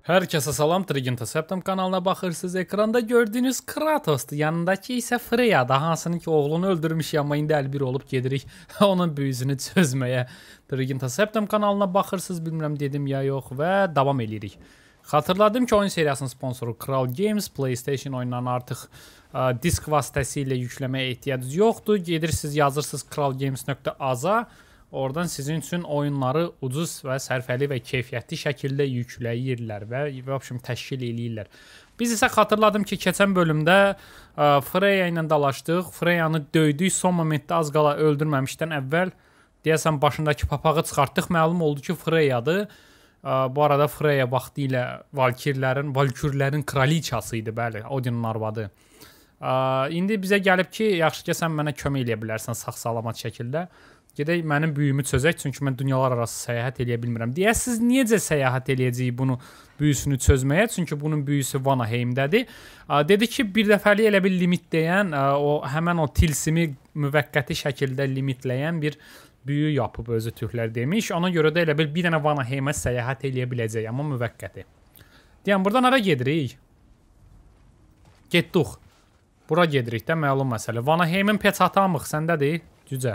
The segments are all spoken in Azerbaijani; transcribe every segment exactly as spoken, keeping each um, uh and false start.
Hər kəsə salam, Trigin Septum kanalına baxırsınız. Ekranda gördüyünüz Kratosdur. Yanındakı isə Freya'dır. Hansını ki oğlunu öldürmüş, amma indi əlbir olub gedirik onun büyüsünü çözməyə. Trigin Septum kanalına baxırsınız, bilmirəm dedim ya yox və davam edirik. Xatırladım ki, oyun seriyasının sponsoru Kral Games, PlayStation oyunlarını artıq ə, disk vasitəsilə yükləməyə ehtiyac yoxdur. Gedirsiniz, yazırsınız kral games nöqtə az-a. Oradan sizin üçün oyunları ucuz və sərfəli və keyfiyyətli şəkildə yükləyirlər və vəbşim təşkil eləyirlər. Biz isə xatırladım ki, keçən bölümdə ə, Freya ilə dalaşdıq. Freyanı döydük, son momentdə az qala öldürməmişdən əvvəl deyəsən başındakı papağı çıxartdıq. Məlum oldu ki, Freyadır. Ə, bu arada Freya vaxtı ilə Valkirlərin, Valkürlərin kraliçası idi, bəli, Odinin arvadı. Ə, indi bizə gəlib ki, yaxşı ki, sən mənə kömək eləyə bilərsən sağ-salamat şəkildə. Gedək mənim büyümü çözək, çünki mən dünyalar arası səyahət eləyə bilmirəm. Deyəsiz, necə səyahət eləyəcəyik bunu, büyüsünü çözməyə? Çünki bunun büyüsü Vanaheimdədir. Dedi ki, bir dəfəli elə bir limit deyən, o həmən o tilsimi müvəqqəti şəkildə limitləyən bir büyü yapıb özü türklər demiş. Ona görə də elə bir bir dənə Vanaheimə səyahət eləyə biləcək, amma müvəqqəti. Deyən, buradan hara gedirik? Getdik. Bura gedirik də, məlum məsələ. Vanaheimin peçatı amıq səndədir, cücə.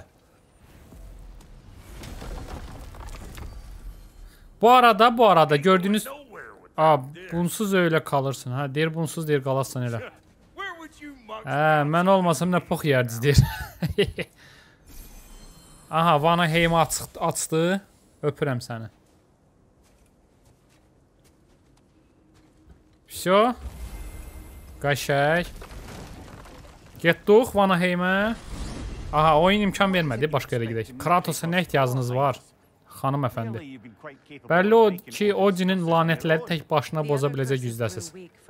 Bu arada, bu arada gördüğünüz... Aa, bunsuz öyle kalırsın. Ha, deyir bunsuz deyir qalasın elə. Hə, mən olmasam nə pox yerdiz deyir. Aha, Vanaheim'i açdı. Öpürəm səni. Всё. Qaşək. Getdik Vanaheim'ə. Aha, oyun imkan vermədi. Başqa yerə gedək. Kratos'a nə ehtiyacınız var? Xanım əfəndi. Bəlli o ki, Odinin lanətləri tək başına boza biləcək yüzdəsiz.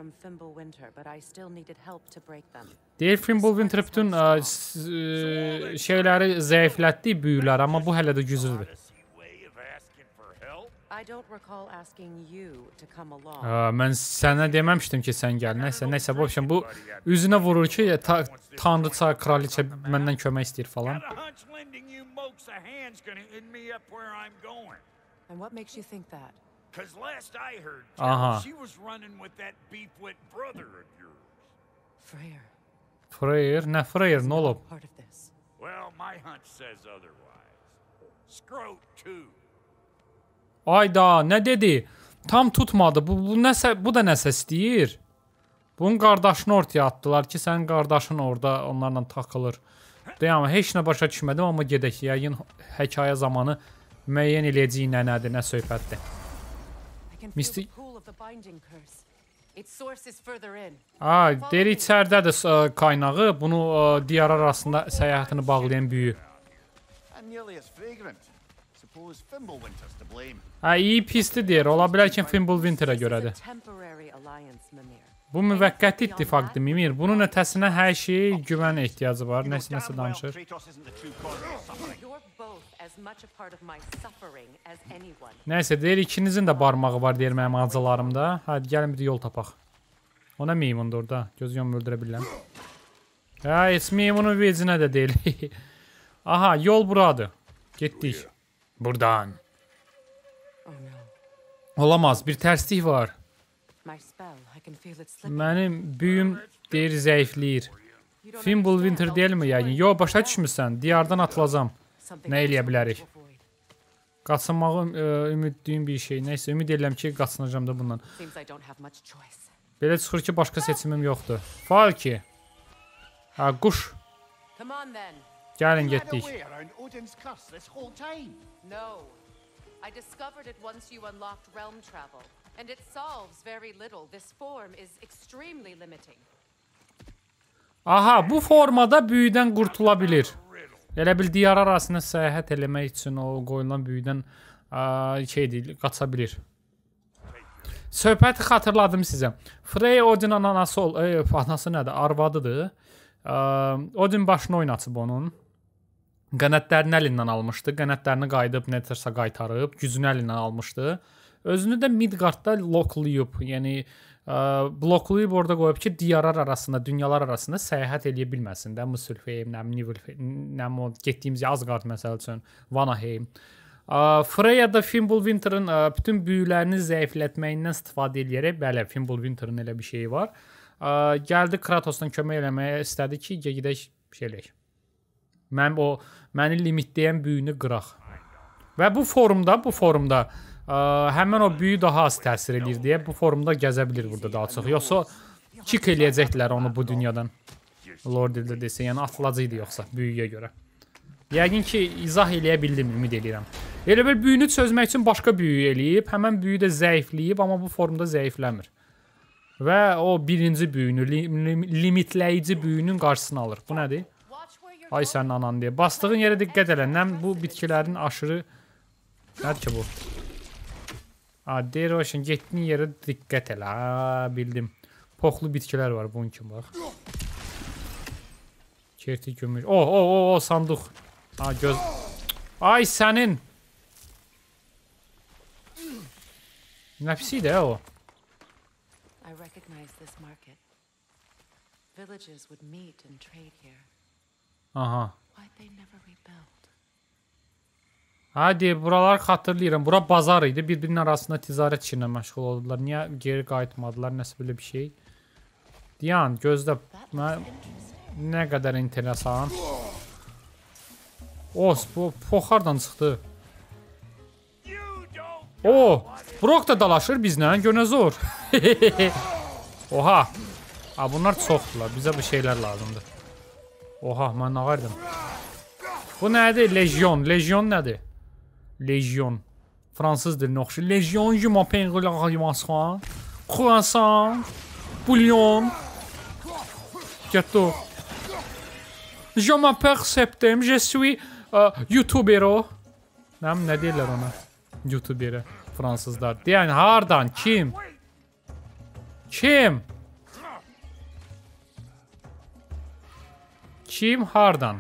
Deyir, Fimbulwinter bütün ə, şeyləri zəiflətdi, büyülər, amma bu hələ də güclüdür. Ə, mən sənə deməmişdim ki, sən gəl. Nəysə, nəysə, bu, bu üzünə vurur ki, ta, tanrıça, kraliçə məndən kömək istəyir falan. A hand's gonna end me up where I'm going. And what makes you think that? Cause last I heard, Aha. she was running with that beefwit brother of yours. Freyr. Freyr? Nə Freyr? Nə olub? Part of this. Well, my hunch says otherwise. Scroat too. Ayda, nə dedi? Tam tutmadı. Bu, bu, nəsə, bu da nəsə istəyir. Bunun qardaşını ortaya atdılar ki, sənin qardaşın orada onlarla takılır. Deyəm, heç nə başa düşmədim, amma gedək. Yəqin hekayə zamanı müəyyən eləyəcəyik nə nədir, nə söhbətdir. Mistik... Aa, deyir, içərdədir kaynağı. Bunu diyar arasında səyahətini bağlayan büyü. Hə, iyi pisdir deyir. Ola bilər ki, Fimbulwinterə görədir. Bu müvəqqəti ittifaqdır, Mimir. Bunun ötəsinə hər şey güvən ehtiyacı var. Nəsə nəsə danışır. Nəysə, deyir, ikinizin də barmağı var, deyir mənim acılarımda. Hadi, gəlin bir yol tapaq. O nə meymundur orada? Göz yom öldürə biləm. Hə, heç meymunun vecinə də deyil. Aha, yol buradır. Getdik. Buradan. Olamaz, bir tərslik var. Mənim büyüm deyir zəifləyir. Fimbulwinter deyilmi yəqin? Yo, başa düşmüsən. Diyardan atılacam. Nə eləyə bilərik? Qaçınmağı ümidliyim bir şey. Nəysə, ümid edirəm ki, qaçınacam da bundan. Belə çıxır ki, başqa seçimim yoxdur. Falki. Ha, quş. Gəlin, getdik. I discovered it once you unlocked realm travel, and it solves very little. This form is extremely limiting. Aha, bu formada büyüdən qurtula bilir. Elə bil diyar arasında səyahət eləmək üçün o qoyulan büyüdən şey deyil, qaça bilir. Söhbəti xatırladım sizə. Frey Odinin anası ol, e, anası nədir? Arvadıdır. Odin başını oynaçıb onun. Qənətlərini əlindən almışdı. Qənətlərini qayıdıb, nədirsə qaytarıb, gücünü əlindən almışdı. Özünü də Midgardda loklayıb, yəni ə, bloklayıb orada qoyub ki, diyarlar arasında, dünyalar arasında səyahət eləyə bilməsin də. Muspelheim, nəm, Niflheim, nəm o getdiyimiz Asgard məsəl üçün, Vanaheim. Freya da Fimbulwinter'ın bütün büyülərini zəiflətməyindən istifadə edərək, bəli, Fimbulwinter'ın elə bir şeyi var. Gəldi Kratos'dan kömək eləməyə istədi ki, gedək şey eləyək. Mənim o məni limitləyən büyünü qıraq. Və bu forumda, bu forumda ə, həmin o büyü daha az təsir edir deyə bu forumda gəzə bilir burada daha çox. Yoxsa kick eləyəcəklər onu bu dünyadan. Lord dildə desə, yəni atılacaqdı yoxsa büyüyə görə. Yəqin ki, izah eləyə bildim, ümid edirəm. Elə bir büyünü çözmək üçün başqa büyü eləyib, həmən büyü də zəifləyib, amma bu formda zəifləmir. Və o birinci büyünü, lim limitləyici büyünün qarşısını alır. Bu nədir? Ay sənin anan deyə. Bastığın yerə diqqət elə. Nəm bu bitkilərin aşırı... Nədir ki bu? Ha, deyir o işin, getdiyin yerə diqqət elə. Ha, bildim. Poxlu bitkilər var bunun kimi, bax. Kerti gümüş. Oh, oh, oh, oh, sanduq. Ha, göz... Ay sənin! Nə pis idi o? I recognize this market. Villages would meet and trade here. Aha. Why'd they never rebuild? Hadi, buralar xatırlayıram. Bura bazar idi. Bir-birinin arasında ticarət işinə məşğul oldular. Niyə geri qayıtmadılar? Nəsə belə bir şey? Diyan, gözlə. Nə qədər interesan. Os, bu poxardan çıxdı. O, Brok da dalaşır bizlə. Gönə zor. Oha. Ha, bunlar çoxdular. Bizə bu şeylər lazımdır. Oha, mən ağardım. Bu nədir? Legion. Legion nədir? Legion. Fransız dilini oxşu. Legion, je m'appelle Rimasxan. Croissant. Bouillon. Gâteau. Je m'appelle Septem. Je suis uh, YouTubero. Nəm, nə deyirlər ona? YouTuberi. Fransızlar. Yəni, hardan? Kim? Kim? Kim hardan?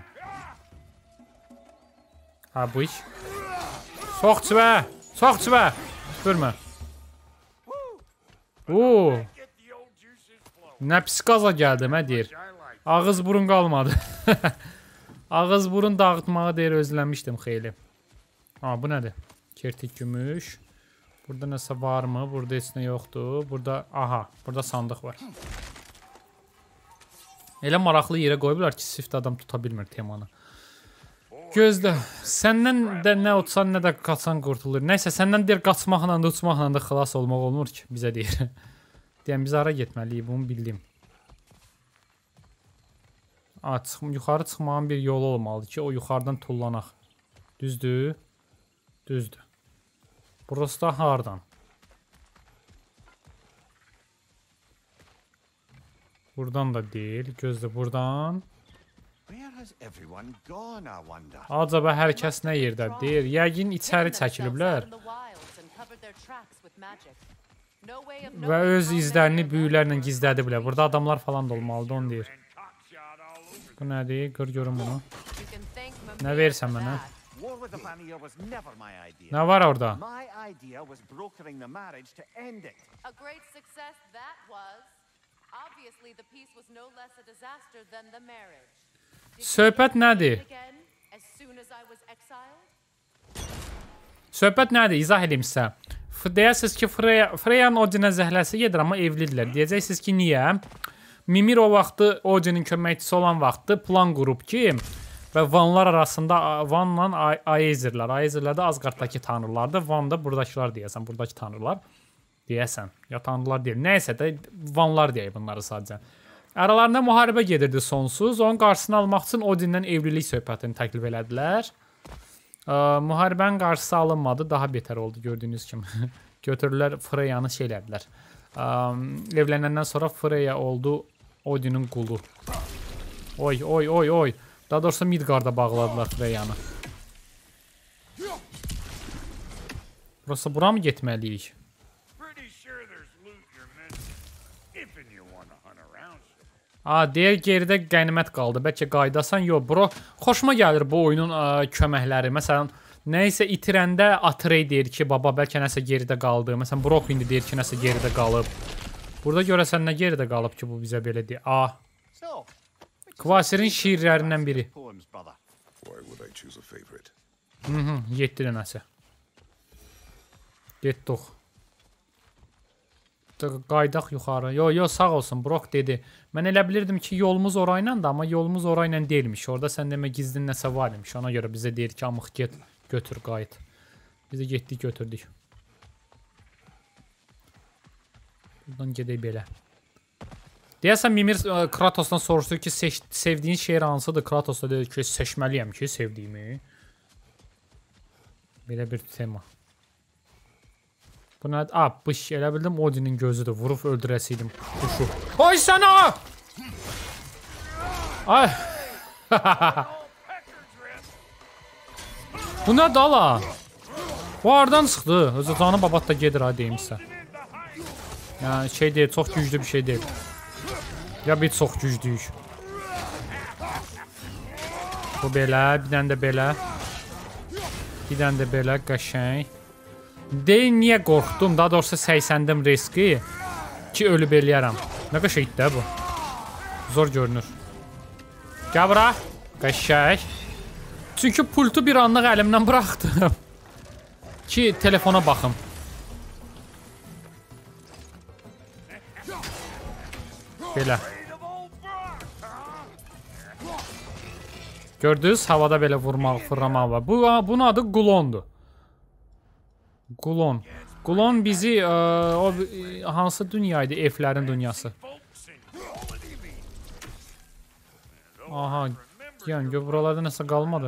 Ha, bu iş. Sox çivə. Sox çivə. Tüpürmə. Oo. Nə pis qaza gəldim, hə deyir. Ağız burun qalmadı. Ağız burun dağıtmağı deyir, özləmişdim xeyli. Ha, bu nədir? Kertik gümüş. Burada nəsə var mı? Burada heç nə yoxdur. Burada, aha, burada sandıq var. Elə maraqlı yerə qoyublar ki, sift adam tuta bilmir temanı. Gözlə, səndən də nə uçsan, nə də qaçsan qurtulur. Nəysə, səndən deyir, qaçmaqla da, uçmaqla da xilas olmaq olmur ki, bizə deyir. Deyəm, biz ara getməliyik, bunu bildim. Aa, çıx yuxarı çıxmağın bir yolu olmalıdır ki, o yuxarıdan tullanaq. Düzdür? Düzdür. Burası da hardan? Buradan da deyil. Gözlə, buradan. Acaba hər kəs nə yerdədir? Deyir, yəqin içəri çəkiliblər. Və öz izlərini büyülərlə gizlədiblər. Burada adamlar falan da olmalıdır, onu deyir. Bu nədir? Qır görün bunu. Nə verirsən mənə? Nə var orada? Söhbət nədir? Söhbət nədir? İzah edeyim sizə. Deyəsiniz ki, Freyanın Odinə zəhləsi gedir, amma evlidirlər. Deyəcəksiniz ki, niyə? Mimir o vaxtı Odinin köməkçisi olan vaxtı plan qurub ki, və Vanlar arasında Vanla Aezirlər. Aezirlər də Asgarddakı tanrılardır. Van da buradakılar deyəsən, buradakı tanrılar. Deyəsən, ya tanrılar deyil. Nəysə də Vanlar deyək bunları sadəcə. Aralarında müharibə gedirdi sonsuz. Onun qarşısını almaq üçün Odindən evlilik söhbətini təklif elədilər. Müharibənin qarşısı alınmadı. Daha betər oldu gördüyünüz kimi. Götürürlər Freyanı şey elədilər. Evlənəndən sonra Freya oldu Odinin qulu. Oy, oy, oy, oy. Daha doğrusu Midgard'a bağladılar Freyanı. Burası bura mı getməliyik? Aa, deyir geridə qənimət qaldı. Bəlkə qaydasan. Yox, bro. Xoşuma gəlir bu oyunun ə, köməkləri. Məsələn, nəysə itirəndə Atrey deyir ki, baba, bəlkə nəsə geridə qaldı. Məsələn, Brok indi deyir ki, nəsə geridə qalıb. Burada görəsən nə geridə qalıb ki, bu bizə belə deyir. Aa. Kvasir'in şiirlərindən biri. Hı-hı, yeddi dənəsi. Getdik. Qaydaq yuxarı. Yo, yo, sağ olsun. Brok dedi. Mən elə bilirdim ki, yolumuz orayla da, amma yolumuz orayla deyilmiş. Orada sən demə gizlin nəsə var imiş. Ona görə bizə deyir ki, amıq get, götür, qayıt. Biz də getdik, götürdük. Buradan gedək belə. Deyəsən Mimir Kratosdan soruşdu ki, sevdiyin şeir hansıdır? Kratos da dedi ki, seçməliyəm ki, sevdiyimi. Belə bir tema. Bu nədir? A, bış, elə bildim Odinin gözüdür. Vurub öldürəsiydim quşu. Ay sənə! Ay! Bu nə dala? Bu hardan çıxdı? Özü canı babat da gedir ha deyim sizə. Yəni şey deyil, çox güclü bir şey deyil. Ya bir çox güclüyük. Bu belə, bir dənə də belə. Bir dənə də belə, qəşəng. Deyin, niyə qorxdum? Daha doğrusu səksəndim riski ki, ölüb eləyərəm. Nə qəşəkdir də bu? Zor görünür. Gəl bura. Qəşək. Çünki pultu bir anlıq əlimdən buraxdım. Ki, telefona baxım. Belə. Gördünüz, havada belə vurmaq, fırlamaq var. Bu, bunun adı Gulondur. Gulon. Gulon bizi ə, o hansı dünyaydı? Elflərin dünyası. Aha, yəni gör buralarda nəsə qalmadı.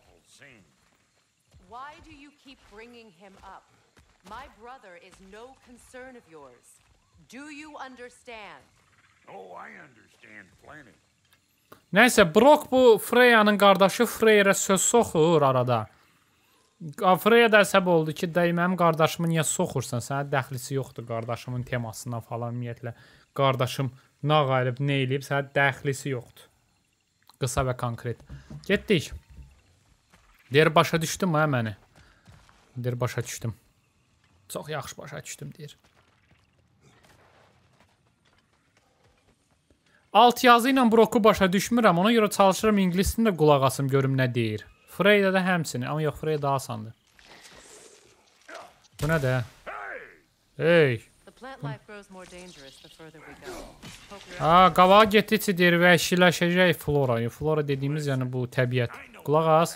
Why do you keep bringing him up? My brother is no concern of yours. Do you understand? Oh, I understand plenty. Nəysə, Brok bu Freya'nın qardaşı Freya'ya söz soxur arada. Freya da əsəb oldu ki, dəy mənim qardaşımı niyə soxursan? Sənə dəxlisi yoxdur qardaşımın temasına falan, ümumiyyətlə. Qardaşım nə qalib, nə eləyib, sənə dəxlisi yoxdur. Qısa və konkret. Getdik. Deyir, başa düşdüm hə məni. Deyir, başa düşdüm. Çox yaxşı başa düşdüm, deyir. Alt yazı ilə Broku başa düşmürəm, ona görə çalışıram ingilisini də qulaq asım, görüm nə deyir. Freyda da həmsini, amma yox, Freyda daha asandır. Bu nə də? Hey! Haa, qavağa getdikcə deyir, vəhşiləşəcək Flora. Flora dediyimiz yəni bu təbiət. Qulaq as.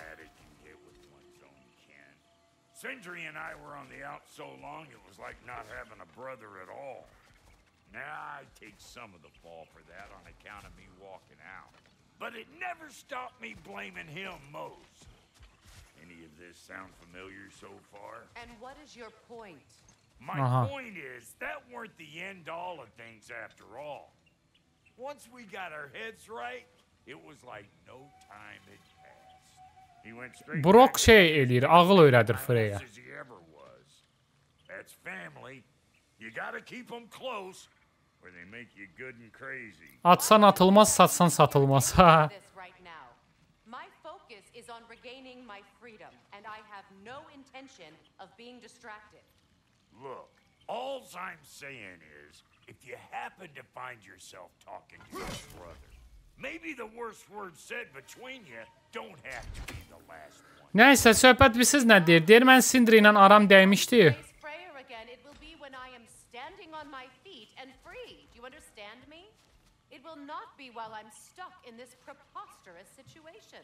Sindri and I were on the out so long it was like not having a brother at all. Now I take some of the fall for that on account of me walking out. But it never stopped me blaming him most. Any of this sound familiar so far? And what is your point? My Uh-huh. point is, that weren't the end all of things after all. Once we got our heads right, it was like no time had passed. He went straight Brok back şey eləyir, ağıl öyrədir Freya. as he ever was. That's family. You gotta keep them close, or they make you good and crazy. Atsan atılmaz, satsan satılmaz. Ha. This right now. My focus is on regaining my freedom, and I have no intention of being distracted. Look, all I'm saying is, if you happen to find yourself talking to your brother, maybe the worst words said between you don't have to be the last one. Nəysə, söhbət bilsiz nə deyir? Deyir, mən Sindri ilə aram dəymişdi. Face Freyr again, it will be when I am standing on my feet and free. Do you understand me? It will not be while I'm stuck in this preposterous situation.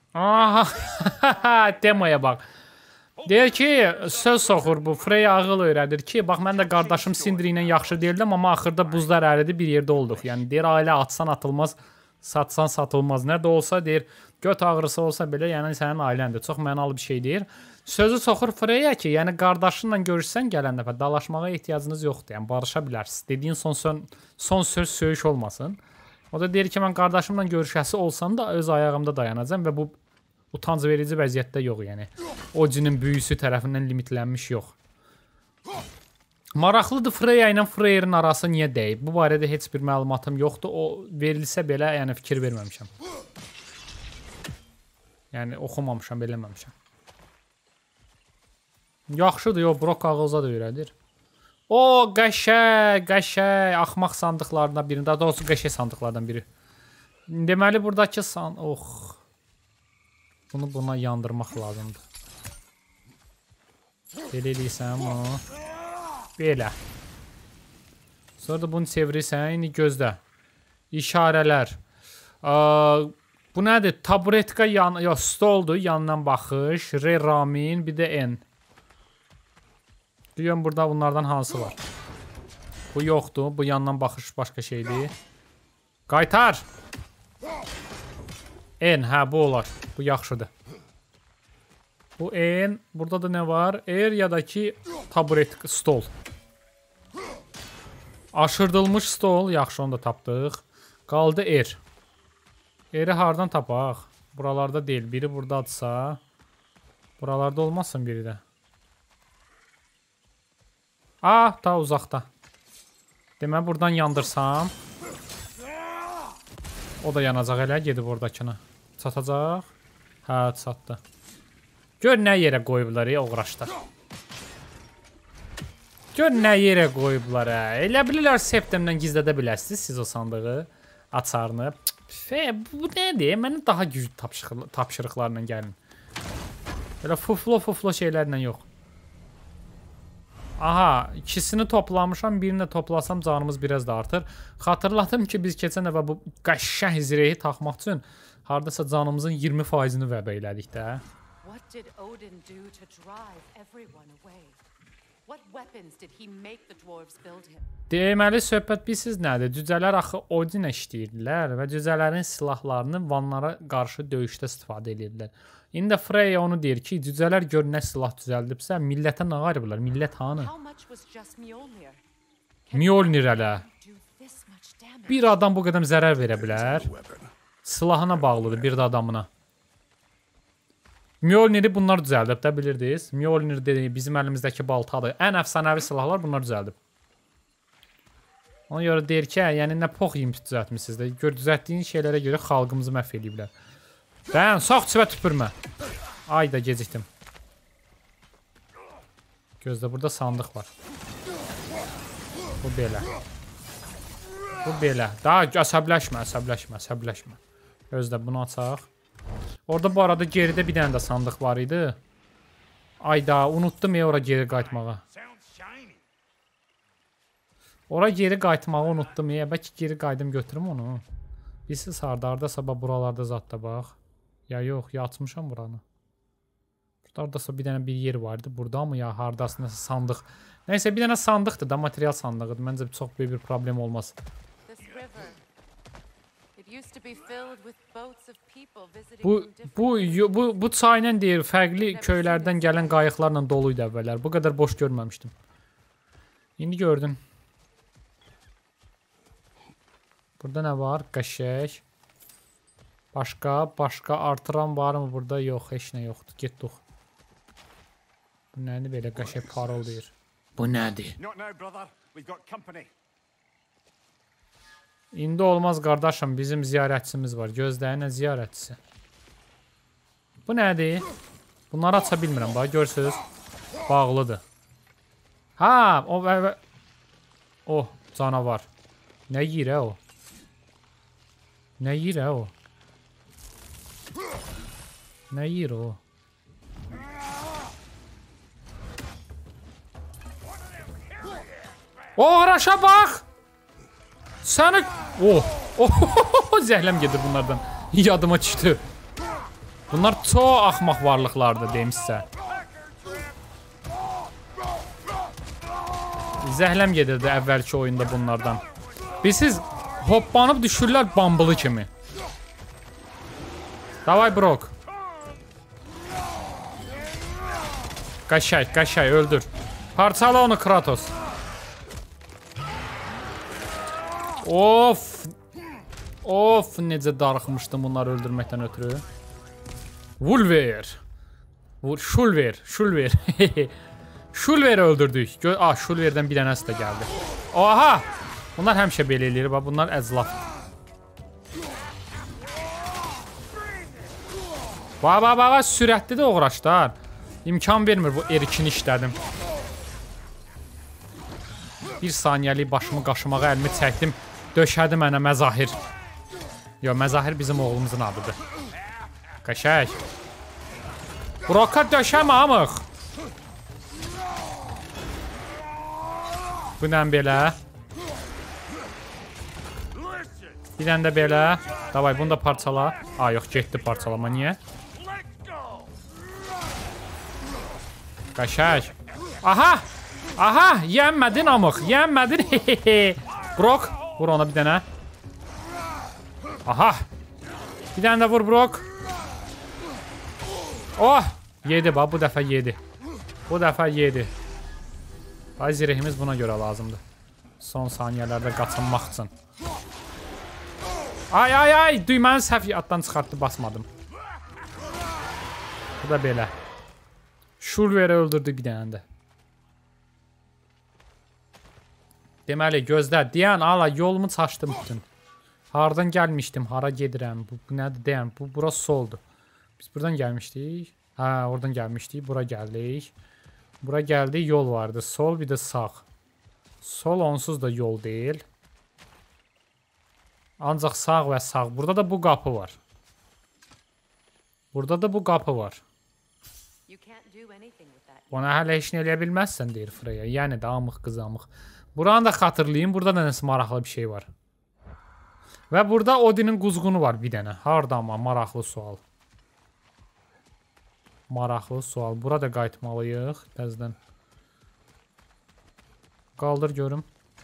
Aha, demaya bax. Deyir ki, söz soxur bu, Freya ağıl öyrədir ki, bax mən də qardaşım Sindri ilə yaxşı deyildim, amma axırda buzlar əridi, bir yerdə olduq. Yəni deyir, ailə atsan atılmaz, satsan satılmaz. Nə də olsa deyir, göt ağrısı olsa belə, yəni sənin ailəndir. Çox mənalı bir şey deyir. Sözü soxur Freya ki, yəni qardaşınla görüşsən gələn dəfə dalaşmağa ehtiyacınız yoxdur. Yəni barışa bilərsiniz. Dediyin son son, son söz söyüş olmasın. O da deyir ki, mən qardaşımla görüşəsi olsam da öz ayağımda dayanacam və bu utanc verici vəziyyətdə yox, yəni. O cinin büyüsü tərəfindən limitlənmiş yox. Maraqlıdır Freya ilə Freyrin arası niyə deyib? Bu barədə heç bir məlumatım yoxdur. O verilsə belə, yəni fikir verməmişəm. Yəni oxumamışam, beləməmişəm. Yaxşıdır, yox, Brok ağılza da öyrədir. O, qəşəng, qəşəng, axmaq sandıqlarından birində, daha doğrusu qəşəng sandıqlardan biri. Deməli, buradakı san... Oh... Bunu buna yandırmaq lazımdır. Belə eləyirsən o. Belə. Sonra da bunu çevirirsən, indi gözlə. İşarələr. Aa, bu nədir? Taburetka yan, ya stoldur, yandan baxış. R, ramin, bir də N. Deyəm burada bunlardan hansı var? Bu yoxdur, bu yandan baxış başqa şeydir. Qaytar! N, hə bu olar. Bu yaxşıdır. Bu N, burada da nə var? R ya da ki taburetka, stol. Aşırdılmış stol, yaxşı onu da tapdıq. Qaldı R. R'i hardan tapaq? Buralarda deyil, biri buradadırsa. Buralarda olmazsın biri də. Ah, ta uzaqda. Demək, buradan yandırsam. O da yanacaq elə, gedib oradakına. Çatacaq. Hə, çatdı. Gör nə yerə qoyublar, ya, uğraşda. Gör nə yerə qoyublar, hə. Elə bilirlər septemdən gizlədə biləsiniz siz o sandığı. Açarını. Fə, bu nədir? Mənim daha güclü tapşırıqlarla gəlin. Belə fuflo-fuflo şeylərlə yox. Aha, ikisini toplamışam, birini də toplasam canımız biraz da artır. Xatırladım ki, biz keçən dəfə bu qəşəng zireyi taxmaq üçün hardasa canımızın iyirmi faizini vədə elədik də. What did Odin do to drive everyone away? What weapons did he make the dwarves build him? Deməli, söhbət bilsiz nədir? Cücələr axı Odinə işləyirdilər və cücələrin silahlarını vanlara qarşı döyüşdə istifadə edirdilər. İndi Freya onu deyir ki, cücələr gör nə silah düzəldibsə, millətə nə qarıblar? Millət hanı? Mjolnir hələ. Bir adam bu qədər zərər verə bilər. Silahına bağlıdır bir də adamına. Mjolnir'i bunlar düzəldib də, bilirdiniz. Mjolnir dedi, bizim əlimizdəki baltadır. Ən əfsanəvi silahlar bunlar düzəldib. Ona görə deyir ki, yəni nə pox yiyim düzəltmişsiniz də. Gör, düzəltdiyin şeylərə görə xalqımızı məhv ediblər. Dayan, sağ çivə tüpürmə. Ay da gecikdim. Gözdə, burada sandıq var. Bu belə. Bu belə. Daha əsəbləşmə, əsəbləşmə, əsəbləşmə. Gözdə, bunu açaq. Orada bu arada geridə bir dənə də sandıq var idi. Ay da, unutdum ya ora geri qayıtmağa. Ora geri qayıtmağı unutdum ya. Bəlkə geri qayıdım götürüm onu. Bilsiz harda, harda sabah buralarda zatda bax. Ya yox, ya açmışam buranı. Buradasa bir dənə bir yer vardı. Burada mı ya, hardasında sandıq. Nəysə, bir dənə sandıqdır da, material sandığıdır. Məncə çox böyük bir problem olmaz. Bu, bu, bu, bu çayla deyir, fərqli köylərdən gələn qayıqlarla doluydu əvvəllər. Bu qədər boş görməmişdim. İndi gördün. Burada nə var? Qəşək. Başqa, başqa artıran var mı burada? Yox, heç nə yoxdur. Getdik. Bu nədir belə qəşək parıldayır? Bu nədir? İndi olmaz qardaşım, bizim ziyarətçimiz var. Gözləyin, nə ziyarətçisi? Bu nədir? Bunları aça bilmirəm, bax, görsünüz. Bağlıdır. Ha, o, o, canavar. Nə yiyir, hə o? Nə yiyir, hə o? Nə yiyir o? O, araşa bax! Səni... Oh! Oh! Zəhləm gedir bunlardan. Yadıma düşdü. Bunlar çox axmaq varlıqlardır, demişsə. Zəhləm gedirdi əvvəlki oyunda bunlardan. Bilsiz, hoppanıb düşürlər bambılı kimi. Davay Brok. Qaşay, qaşay, öldür. Parçala onu Kratos. Of. Of, necə darıxmışdım bunları öldürməkdən ötürü. Vulver. Şulver, Şulver. Şulver'i öldürdük. Ah, Şulver'dən bir dənəsi də gəldi. Oha! Bunlar həmişə belə eləyir. Bunlar əzlaf. Bax, bax, bax, sürətlidir o uğraşlar. İmkan vermir bu erikini işlədim. Bir saniyəlik başımı qaşımağa əlimi çəkdim. Döşədi mənə Məzahir. Yo, Məzahir bizim oğlumuzun adıdır. Qəşək. Broka döşəmə amıq. Bu nə belə? Bir dənə də belə. Davay, bunu da parçala. Aa, yox, getdi parçalama. Niyə? Qaşaq. Aha! Aha! Yənmədin amıq. Yənmədin. Brok, vur ona bir dənə. Aha! Bir dənə də vur Brok. Oh! Yedi bax, bu dəfə yedi. Bu dəfə yedi. Ay, zirehimiz buna görə lazımdır. Son saniyələrdə qaçınmaq üçün. Ay, ay, ay! Düyməni səhv atdan çıxartdı, basmadım. Bu da belə. Şulveri öldürdü bir dənə də. Deməli, gözlə. Deyən, ala, yolumu çaşdım bütün. Hardan gəlmişdim, hara gedirəm. Bu, bu nədir deyən? Bu, burası soldur. Biz buradan gəlmişdik. Hə, oradan gəlmişdik. Bura gəldik. Bura gəldik, yol vardı. Sol, bir də sağ. Sol onsuz da yol deyil. Ancaq sağ və sağ. Burada da bu qapı var. Burada da bu qapı var. Ona hələ heç nə eləyə bilməzsən, deyir Freya. Yəni də amıq qızamıq. Buranı da xatırlayın. Burada da nəsə maraqlı bir şey var. Və burada Odinin quzğunu var bir dənə. Harda amma? Maraqlı sual. Maraqlı sual. Burada qayıtmalıyıq. Təzdən. Qaldır görüm.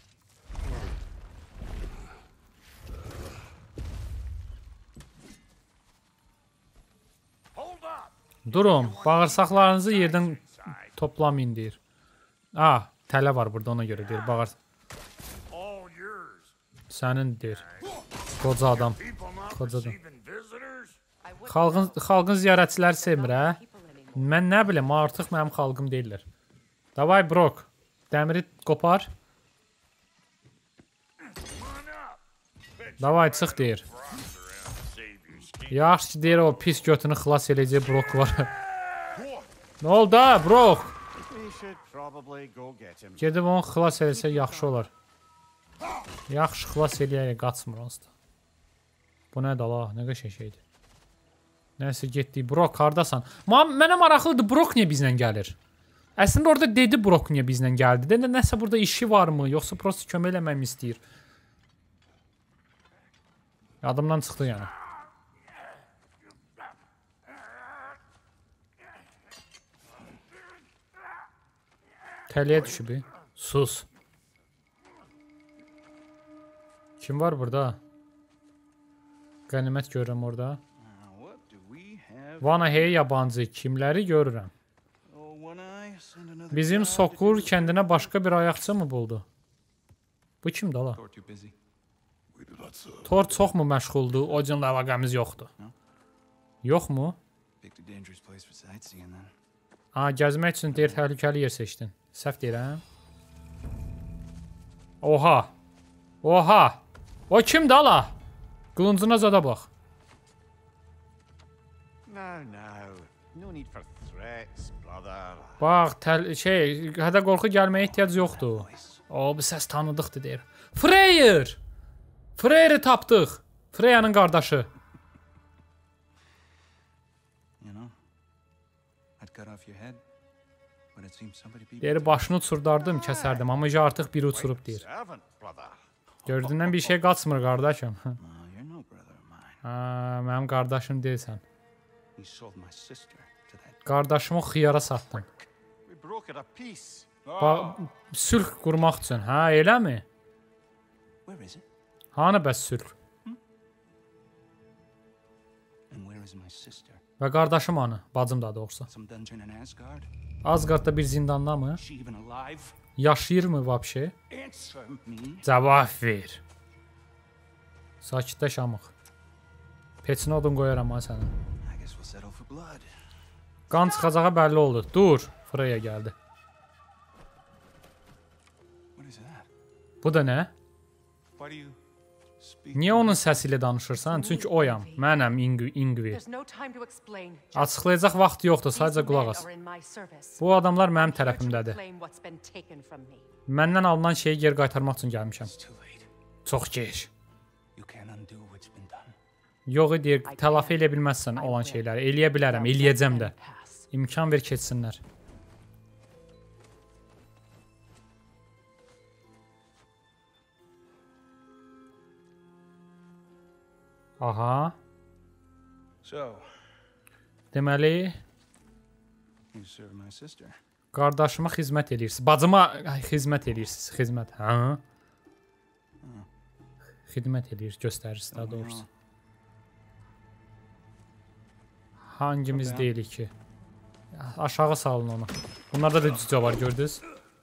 Durun. Bağırsaqlarınızı yerdən toplamayın, deyir. Ah, tələ var burada, ona görə deyir. Bağırsaq. Sənin, deyir. Qoca adam. Qoca adam. Xalqın, xalqın ziyarətçiləri sevmir, hə? Mən nə biləm, artıq mənim xalqım deyirlər. Davay, Brok. Dəmiri qopar. Davay, çıx, deyir. Yaxşı ki, deyir, o pis götünü xilas eləyəcək Brok var. Nə oldu, ha, Brok? Gedib onu xilas eləsə yaxşı olar. Yaxşı xilas eləyək, qaçmır onsuz da. Bu nədir, Allah, nə qəşəng şeydir. Nəsə getdik. Brok, hardasan? Mənə maraqlıdır, Brok niyə bizlə gəlir? Əslində orada dedi Brok niyə bizlə gəldi. Də nəsə burada işi varmı? Yoxsa prosto kömək eləməyimi istəyir? Yadımdan çıxdı yəni. Təliyə düşüb. Sus. Kim var burada? Qənimət görürəm orada. Vana hey yabancı. Kimləri görürəm? Bizim Sokur kəndinə başqa bir ayaqçı mı buldu? Bu kimdir ala? Tor çox mu məşğuldur? O cınla əlaqəmiz yoxdur. Yox mu? Aa, gəzmək üçün deyir, təhlükəli yer seçdin. Səhv deyirəm. Oha. Oha. O kimdir ala? Qılıncına zada bax. Bax, şey, hədə qorxu gəlməyə ehtiyac yoxdur. O, bu səs tanıdıqdır, deyir. Freyr! Freyr'i tapdıq. Freyanın qardaşı. Deyir, başını uçurdardım, kəsərdim. Amma artıq biri uçurub, deyir. Gördüğündən bir şey qaçmır, qardaşım. Ha, mənim qardaşım deyilsən. Qardaşımı xiyara satdın. Sülh qurmaq üçün. Hə, eləmi? Hanı bəs sülh? Və qardaşım hanı? Bacım da doğrusu. Asgardda bir zindanda mı? Yaşayır mı vapşe? Cavab ver. Sakitləş amıq. Peçinə odun qoyaram ha sənin. Qan çıxacağı bəlli oldu. Dur. Freya gəldi. Bu da nə? Niyə onun səsi ilə danışırsan? Çünki oyam. Mənəm Ingvi. Açıqlayacaq vaxt yoxdur. Sadəcə qulaq as. Bu adamlar mənim tərəfimdədir. Məndən alınan şeyi geri qaytarmaq üçün gəlmişəm. Çox gec. Yox, deyir, tələfi elə bilməzsən olan şeyləri. Eləyə bilərəm, eləyəcəm də. İmkan ver keçsinlər. Aha. So, Deməli, you serve my sister. qardaşıma xidmət edirsiniz. Bacıma xidmət edirsiniz. Xidmət. Hə? Xidmət edir, göstərirsiniz daha doğrusu. Hangimiz deyilik ki? Aşağı salın onu. Bunlarda da cücə var, gördünüz?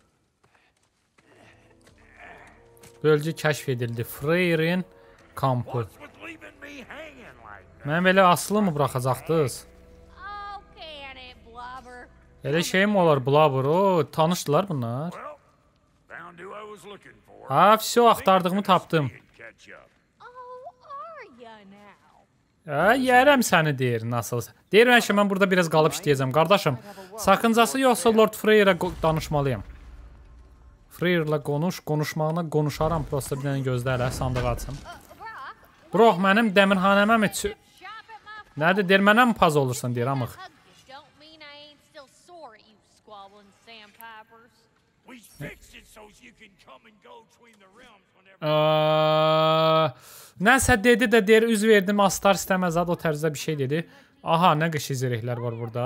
Bölgə kəşf edildi. Freyrin kampı. What's with leaving me hanging like that? Mən belə asılı mı buraxacaqdınız? Oh, can it, Blubber? Elə şey mi olar, Blubber? O, tanışdılar bunlar. Well, found who I was looking for. Ha, vəsə axtardığımı tapdım. Catch up. Oh, are ya now? Hə, yərəm səni deyir, nasılsa. Deyirəm ki, mən burada biraz qalıb işləyəcəm. Qardaşım, sakıncası yoxsa Lord Freyrə danışmalıyam. Freyrlə qonuş, konuşmağına konuşaram, prosta bir dənə gözlə hələ, sandığı açım. Brox, mənim dəmirhanəmə mi? Shop at my Nədir, deyir, mənə mi paz olursan, deyir, amıq. hug you don't mean I ain't still sore at you squabbling sandpipers. We fixed it so you can come and go between the realms whenever. Nəsə dedi də deyir, üz verdim, astar istəməz, o tərzdə bir şey dedi. Aha, nə qışı zirehlər var burada.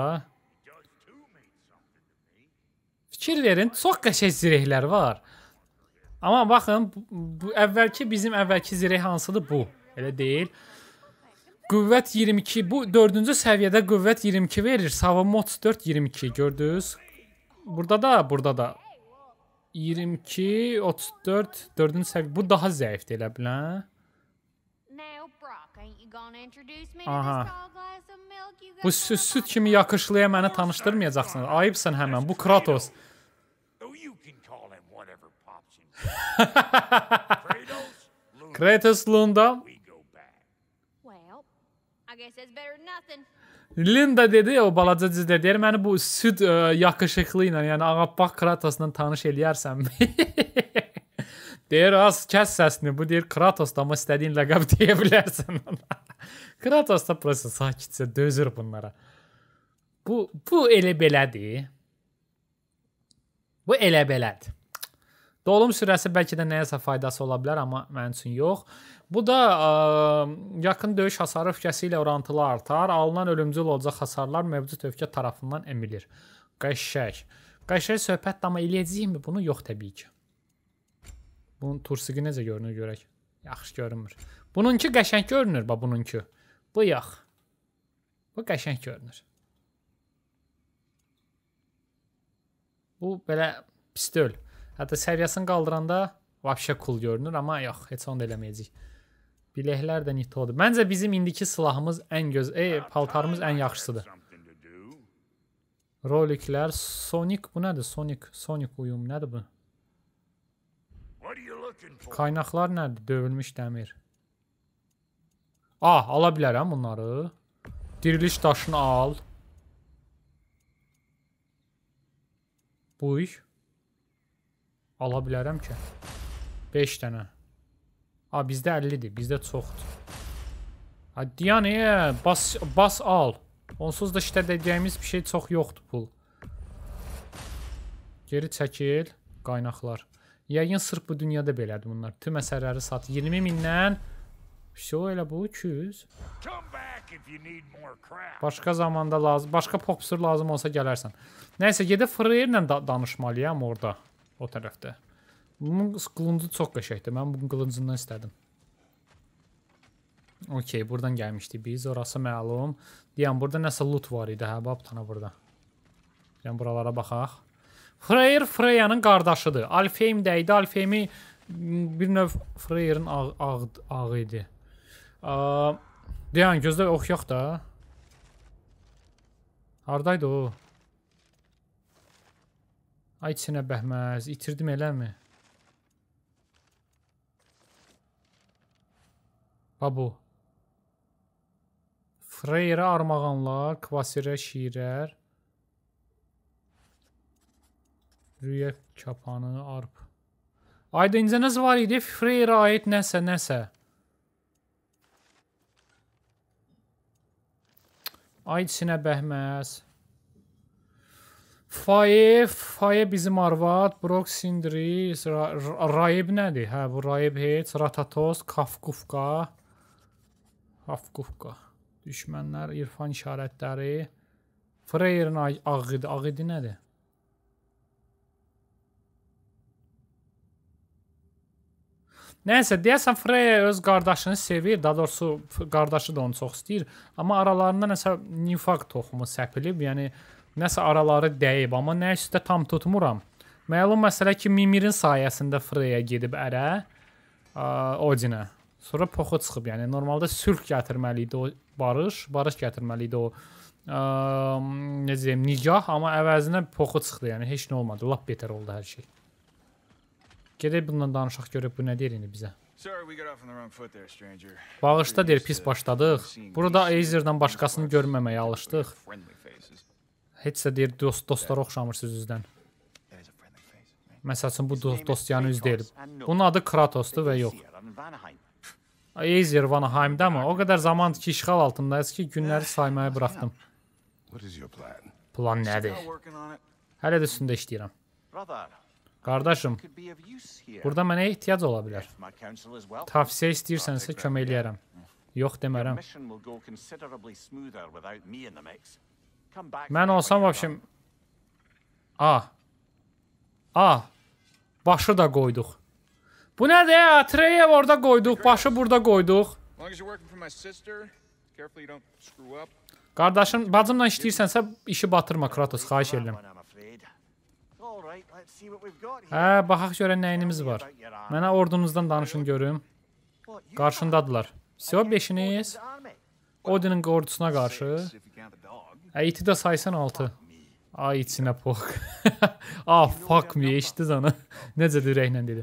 Fikir verin, çox qəşəng zirehlər var. Amma baxın, bu, bu əvvəlki, bizim əvvəlki zireh hansıdır? Bu. Elə deyil. Qüvvət iyirmi iki, bu dördüncü səviyyədə qüvvət iyirmi iki verir. Savunma otuz dörd iyirmi iki, gördünüz? Burada da, burada da. iyirmi iki, otuz dörd, dördüncü səviyyə. Bu daha zəifdir, elə bilən. Now, Brock, ain't you gonna introduce me Aha. to this tall glass of milk you got Bu süt, süt kimi yakışlıya məni tanışdırmayacaqsınız. Ayıbsın həmən, bu Kratos. Though you can call him whatever pops in. Kratos, Luna, Kratos Lunda. we go back. Well, I guess that's better than nothing. Linda dedi, o balaca cizdə deyir, məni bu süd ə, yakışıqlı ilə, yəni ağappaq Kratosla tanış eləyərsən. Deyir, az kəs səsini, bu deyir Kratos da, amma istədiyin ləqəb deyə bilərsən ona. Kratos da prosta sakitcə dözür bunlara. Bu, bu elə belədir. Bu elə belədir. Dolum sürəsi bəlkə də nəyəsə faydası ola bilər, amma mənim üçün yox. Bu da ə, yaxın döyüş hasarı öfkəsi ilə orantılı artar. Alınan ölümcül olacaq hasarlar mövcud öfkə tərəfindən emilir. Qəşəng. Qəşəng söhbət amma eləyəcəyikmi bunu? Yox, təbii ki. Bunun tursiqi necə görünür görək. Yaxşı görünmür. Bununki qəşəng görünür, bax bununki. Bu yox. Bu qəşəng görünür. Bu belə pistol. Hətta səviyyəsini qaldıranda vəbşə cool görünür, amma yox, heç onu da eləməyəcək. Biləklər də nitodur. Məncə bizim indiki silahımız ən göz, ey, paltarımız ən yaxşısıdır. Something to do. Roliklər, Sonic, bu nədir? Sonic, Sonic uyum, nədir bu? What are you looking for? Qaynaqlar nədir? Dövülmüş dəmir. Ah, ala bilərəm bunları. Diriliş daşını al. Buy. Ala bilərəm ki. beş dənə. Ha, bizdə əllidir. Bizdə çoxdur. Ha, yəni, bas, bas al. Onsuz da işte deyəcəyimiz bir şey çox yoxdur pul. Geri çəkil. Qaynaqlar. Yəqin sırf bu dünyada belədir bunlar. Tüm əsərləri sat. iyirmi mindən. Şo elə bu iki yüz. Come back if you need more crap. Başqa zamanda lazım. Başqa popsur lazım olsa gələrsən. Nəysə, gedib Freyrlə da danışmalıyam orada. O tərəfdə. Bunun qılıncı çox qəşəkdir. Mən bunun qılıncından istədim. Okey, buradan gəlmişdik biz. Orası məlum. Deyəm, burada nəsə loot var idi. Hə, bax, tana burada. Yəni, buralara baxaq. Freyr Freyanın qardaşıdır. Alfheim də idi. Alfheimi bir növ Freyrin ağ, ağ, ağı idi. Deyən, gözlə oxuyaq da. Haradaydı o? Ay, içinə bəhməz. İtirdim eləmi? Ha, bu. Freyrə armağanlar, kvasirə şiirər. Rüyə kapanı, arp. Ayda incə nəsə var idi? Freyrə aid nəsə, nəsə. Ay, içinə bəhməz. Faye, Faye bizim arvad, Brock Sindri, Raib nədir? Hə, bu Raib heç, Ratatos, Kafkufka. Hafqufqa. Düşmənlər, irfan işarətləri. Freyrin ağıdı. Ağıdı nədir? Nəysə, deyəsən Freya öz qardaşını sevir. Daha doğrusu qardaşı da onu çox istəyir. Amma aralarında nəsə nifaq toxumu səpilib. Yəni, nəsə araları dəyib. Amma nə üstə tam tutmuram. Məlum məsələ ki, Mimir'in sayəsində Freya gedib ərə. Odinə. Sonra poxu çıxıb. Yəni, normalda sülh gətirməli idi o barış. Barış gətirməli idi o necə deyim, nicah. Amma əvəzinə poxu çıxdı. Yəni, heç nə olmadı. Lap betər oldu hər şey. Gedək bundan danışaq görək bu nə deyir indi bizə. Bağışda deyir, pis başladıq. Burada Aezir'dən başqasını görməməyə alışdıq. Heçsə deyir, dost, dostlara oxşamırsınız üzdən. Məsəl üçün bu Dostianın üz deyil. Bunun adı Kratosdur və yox. Aezir Vanaheim'də mı? O qədər zamandır ki, işğal altındayız ki, günləri saymaya bıraxdım. Plan nədir? Hələ də üstündə işləyirəm. Qardaşım, burada mənə ehtiyac ola bilər. Tavsiyə istəyirsənsə kömək eləyərəm. Yox demərəm. Mən olsam, vəbşim... Ah. Ah. Başı da qoyduq. Bu nədir ya? Atreyev orada qoyduq, başı burada qoyduq. Qardaşım, bacımla işləyirsənsə işi batırma, Kratos, xahiş edirəm. Hə, baxaq görən nəyiniz var. Mənə ordunuzdan danışın görüm. Qarşındadılar. Siyo beşiniz. Odin'in ordusuna qarşı. Hə, iti də saysan altı. Ay, içinə pox. Ah, fuck me, eşitdiniz onu. Necə ürəklə dedi.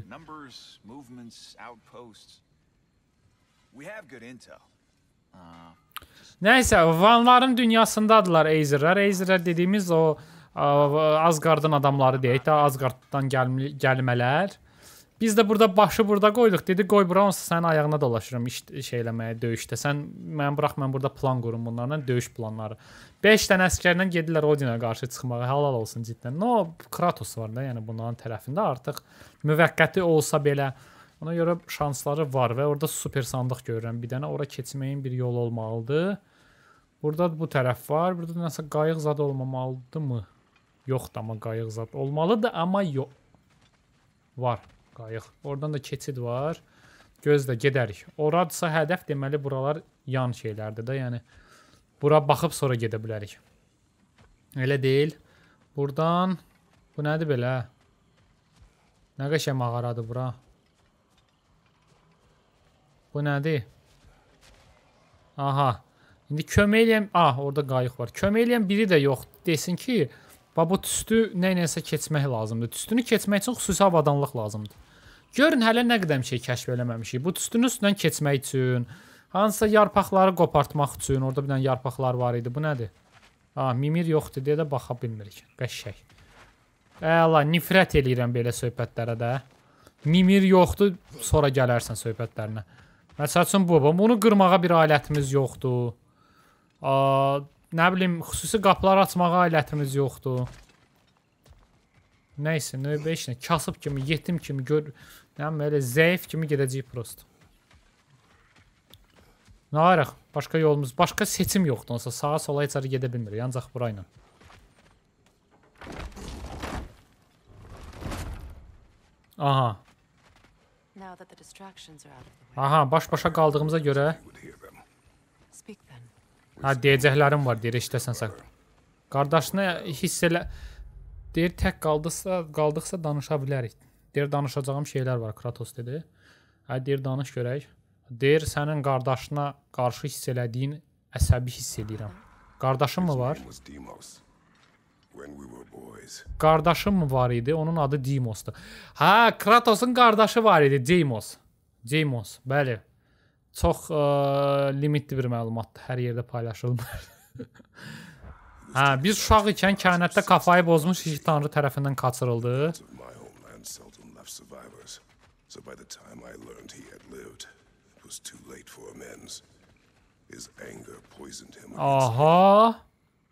Nəysə, Vanların dünyasındadılar Aezirlər. Aezirlər dediyimiz o Asgard'ın adamları deyək də, Asgard'dan gəlmələr. Biz də burada başı burada qoyduq. Dedi, qoy bura, onsa sənin ayağına dolaşırım iş şey eləməyə, döyüşdə. Sən, mən bırax, mən burada plan qurum bunlarla, döyüş planları. beş dənə əskərlə gedirlər Odinə qarşı çıxmağa, halal olsun ciddən. No, Kratos var da, yəni bunların tərəfində artıq müvəqqəti olsa belə. Ona görə şansları var və orada super sandıq görürəm. Bir dənə ora keçməyin bir yol olmalıdır. Burada bu tərəf var. Burada nəsə qayıq zad olmamalıdır mı? Yoxdur, amma qayıq zad olmalıdır, amma yox. Var qayıq. Oradan da keçid var. Gözlə, gedərik. Oradsa hədəf deməli buralar yan şeylərdir də, yəni. Bura baxıb sonra gedə bilərik. Elə deyil. Buradan, bu nədir belə? Nə qəşəng mağaradır bura? Bu nədir? Aha. İndi kömək eləyəm, ah, orada qayıq var. Kömək eləyəm biri də yox. Desin ki, bu tüstü nə-nəsə keçmək lazımdır. Tüstünü keçmək üçün xüsusi avadanlıq lazımdır. Görün, hələ nə qədəm şey kəşf eləməmişik. Bu tüstünün üstündən keçmək üçün, hansısa yarpaqları qopartmaq üçün, orada bir dənə yarpaqlar var idi. Bu nədir? Ah, Mimir yoxdur deyə də baxa bilmirik. Qəşək. Əla, nifrət eləyirəm belə söhbətlərə də. Mimir yoxdur, sonra gələrsən söhbətlərinə. Məsəl üçün bu, bunu qırmağa bir alətimiz yoxdur. Aa, nə bilim, xüsusi qapılar açmağa alətimiz yoxdur. Nəysə, növbə işlə, kasıb kimi, yetim kimi, gör, nə bilim, elə zəif kimi gedəcəyik prosto. Nə arıq? Başqa yolumuz, başqa seçim yoxdur, onsa sağa sola heç arı gedə bilmir, yancaq burayla. Aha. Aha, baş-başa qaldığımıza görə. Ha, deyəcəklərim var, deyir, işdəsənsə. Qardaşını hiss elə... Deyir, tək qaldıqsa, qaldıqsa danışa bilərik. Deyir, danışacağım şeylər var, Kratos dedi. Hə, deyir, danış görək. Deyir, sənin qardaşına qarşı hiss elədiyin əsəbi hiss edirəm. Qardaşın mı var? Qardaşın mı var idi? Onun adı Deimos'dur. Hə, Kratos'un qardaşı var idi, Deimos. Deimos, bəli. Çox ə, limitli bir məlumatdır. Hər yerdə paylaşılmır. Hə, biz uşaq ikən kainatda kafayı bozmuş iki tanrı tərəfindən qaçırıldı. Aha.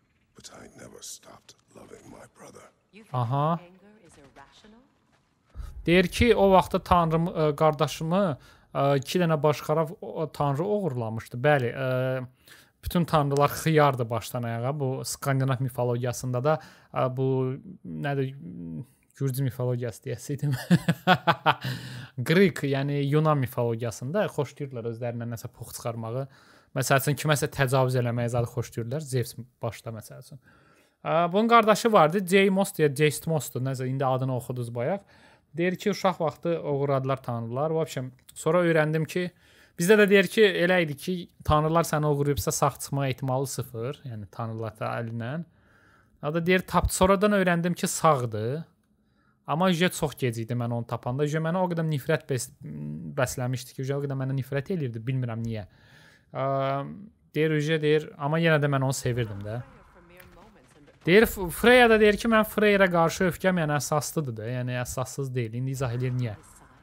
Aha. Deyir ki, o vaxtda tanrımı, qardaşımı iki dənə başqaraq tanrı oğurlamışdı. Bəli, bütün tanrılar xiyardı başdan ayağa. Bu Skandinav mifologiyasında da bu nədir? Gürcü mifologiyası deyəsiydim. Qrik, yəni Yunan mifologiyasında xoşlayırlar özlərindən nəsə pox çıxarmağı. Məsəl üçün kiməsə təcavüz eləməyə zadı xoşlayırlar. Zevs başda məsəl üçün. Bunun qardaşı vardı, Deimos deyə, Deistmosdur. Nəsə indi adını oxuduz bayaq. Deyir ki, uşaq vaxtı oğurladılar tanrılar. В общем, sonra öyrəndim ki, bizdə də deyir ki, elə idi ki, tanrılar səni oğurlayıbsa sağ çıxma ehtimalı sıfır. Yəni tanrılar da əlindən. Ya da deyir, tap sonradan öyrəndim ki, sağdır. Amma ücə çox gec idi mən onu tapanda. Ücə mənə o qədər nifrət bəs bəsləmişdi ki, ücə o qədər mənə nifrət elirdi, bilmirəm niyə. Deyir ücə deyir, amma yenə də mən onu sevirdim də. Deyir, Freya da deyir ki, mən Freya'ya qarşı öfkəm yəni əsaslıdır da, yəni əsassız deyil. İndi izah edir niyə?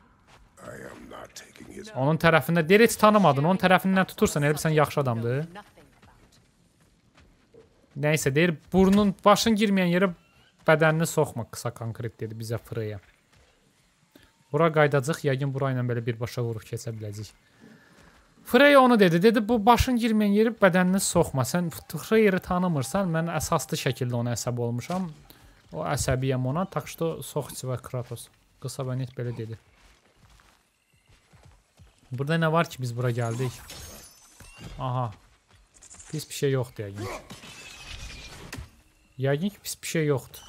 Onun tərəfində deyir, heç tanımadın, onun tərəfindən tutursan, elə sən yaxşı adamdır. Nəysə, deyir, burnun, başın girməyən yerə bədənini soxma, qısa konkret dedi bizə Freya. Bura qaydacaq, yəqin bura ilə belə birbaşa vurub keçə biləcək. Freya onu dedi, dedi, bu başın girməyən yeri bədənini soxma, sən Freya'yı tanımırsan, mən əsaslı şəkildə ona əsəb olmuşam. O əsəbiyəm ona, tak što soxçı və Kratos. Qısa və net belə dedi. Burada nə var ki, biz bura gəldik? Aha, pis bir şey yoxdur yəqin ki. Yəqin ki, pis bir şey yoxdur.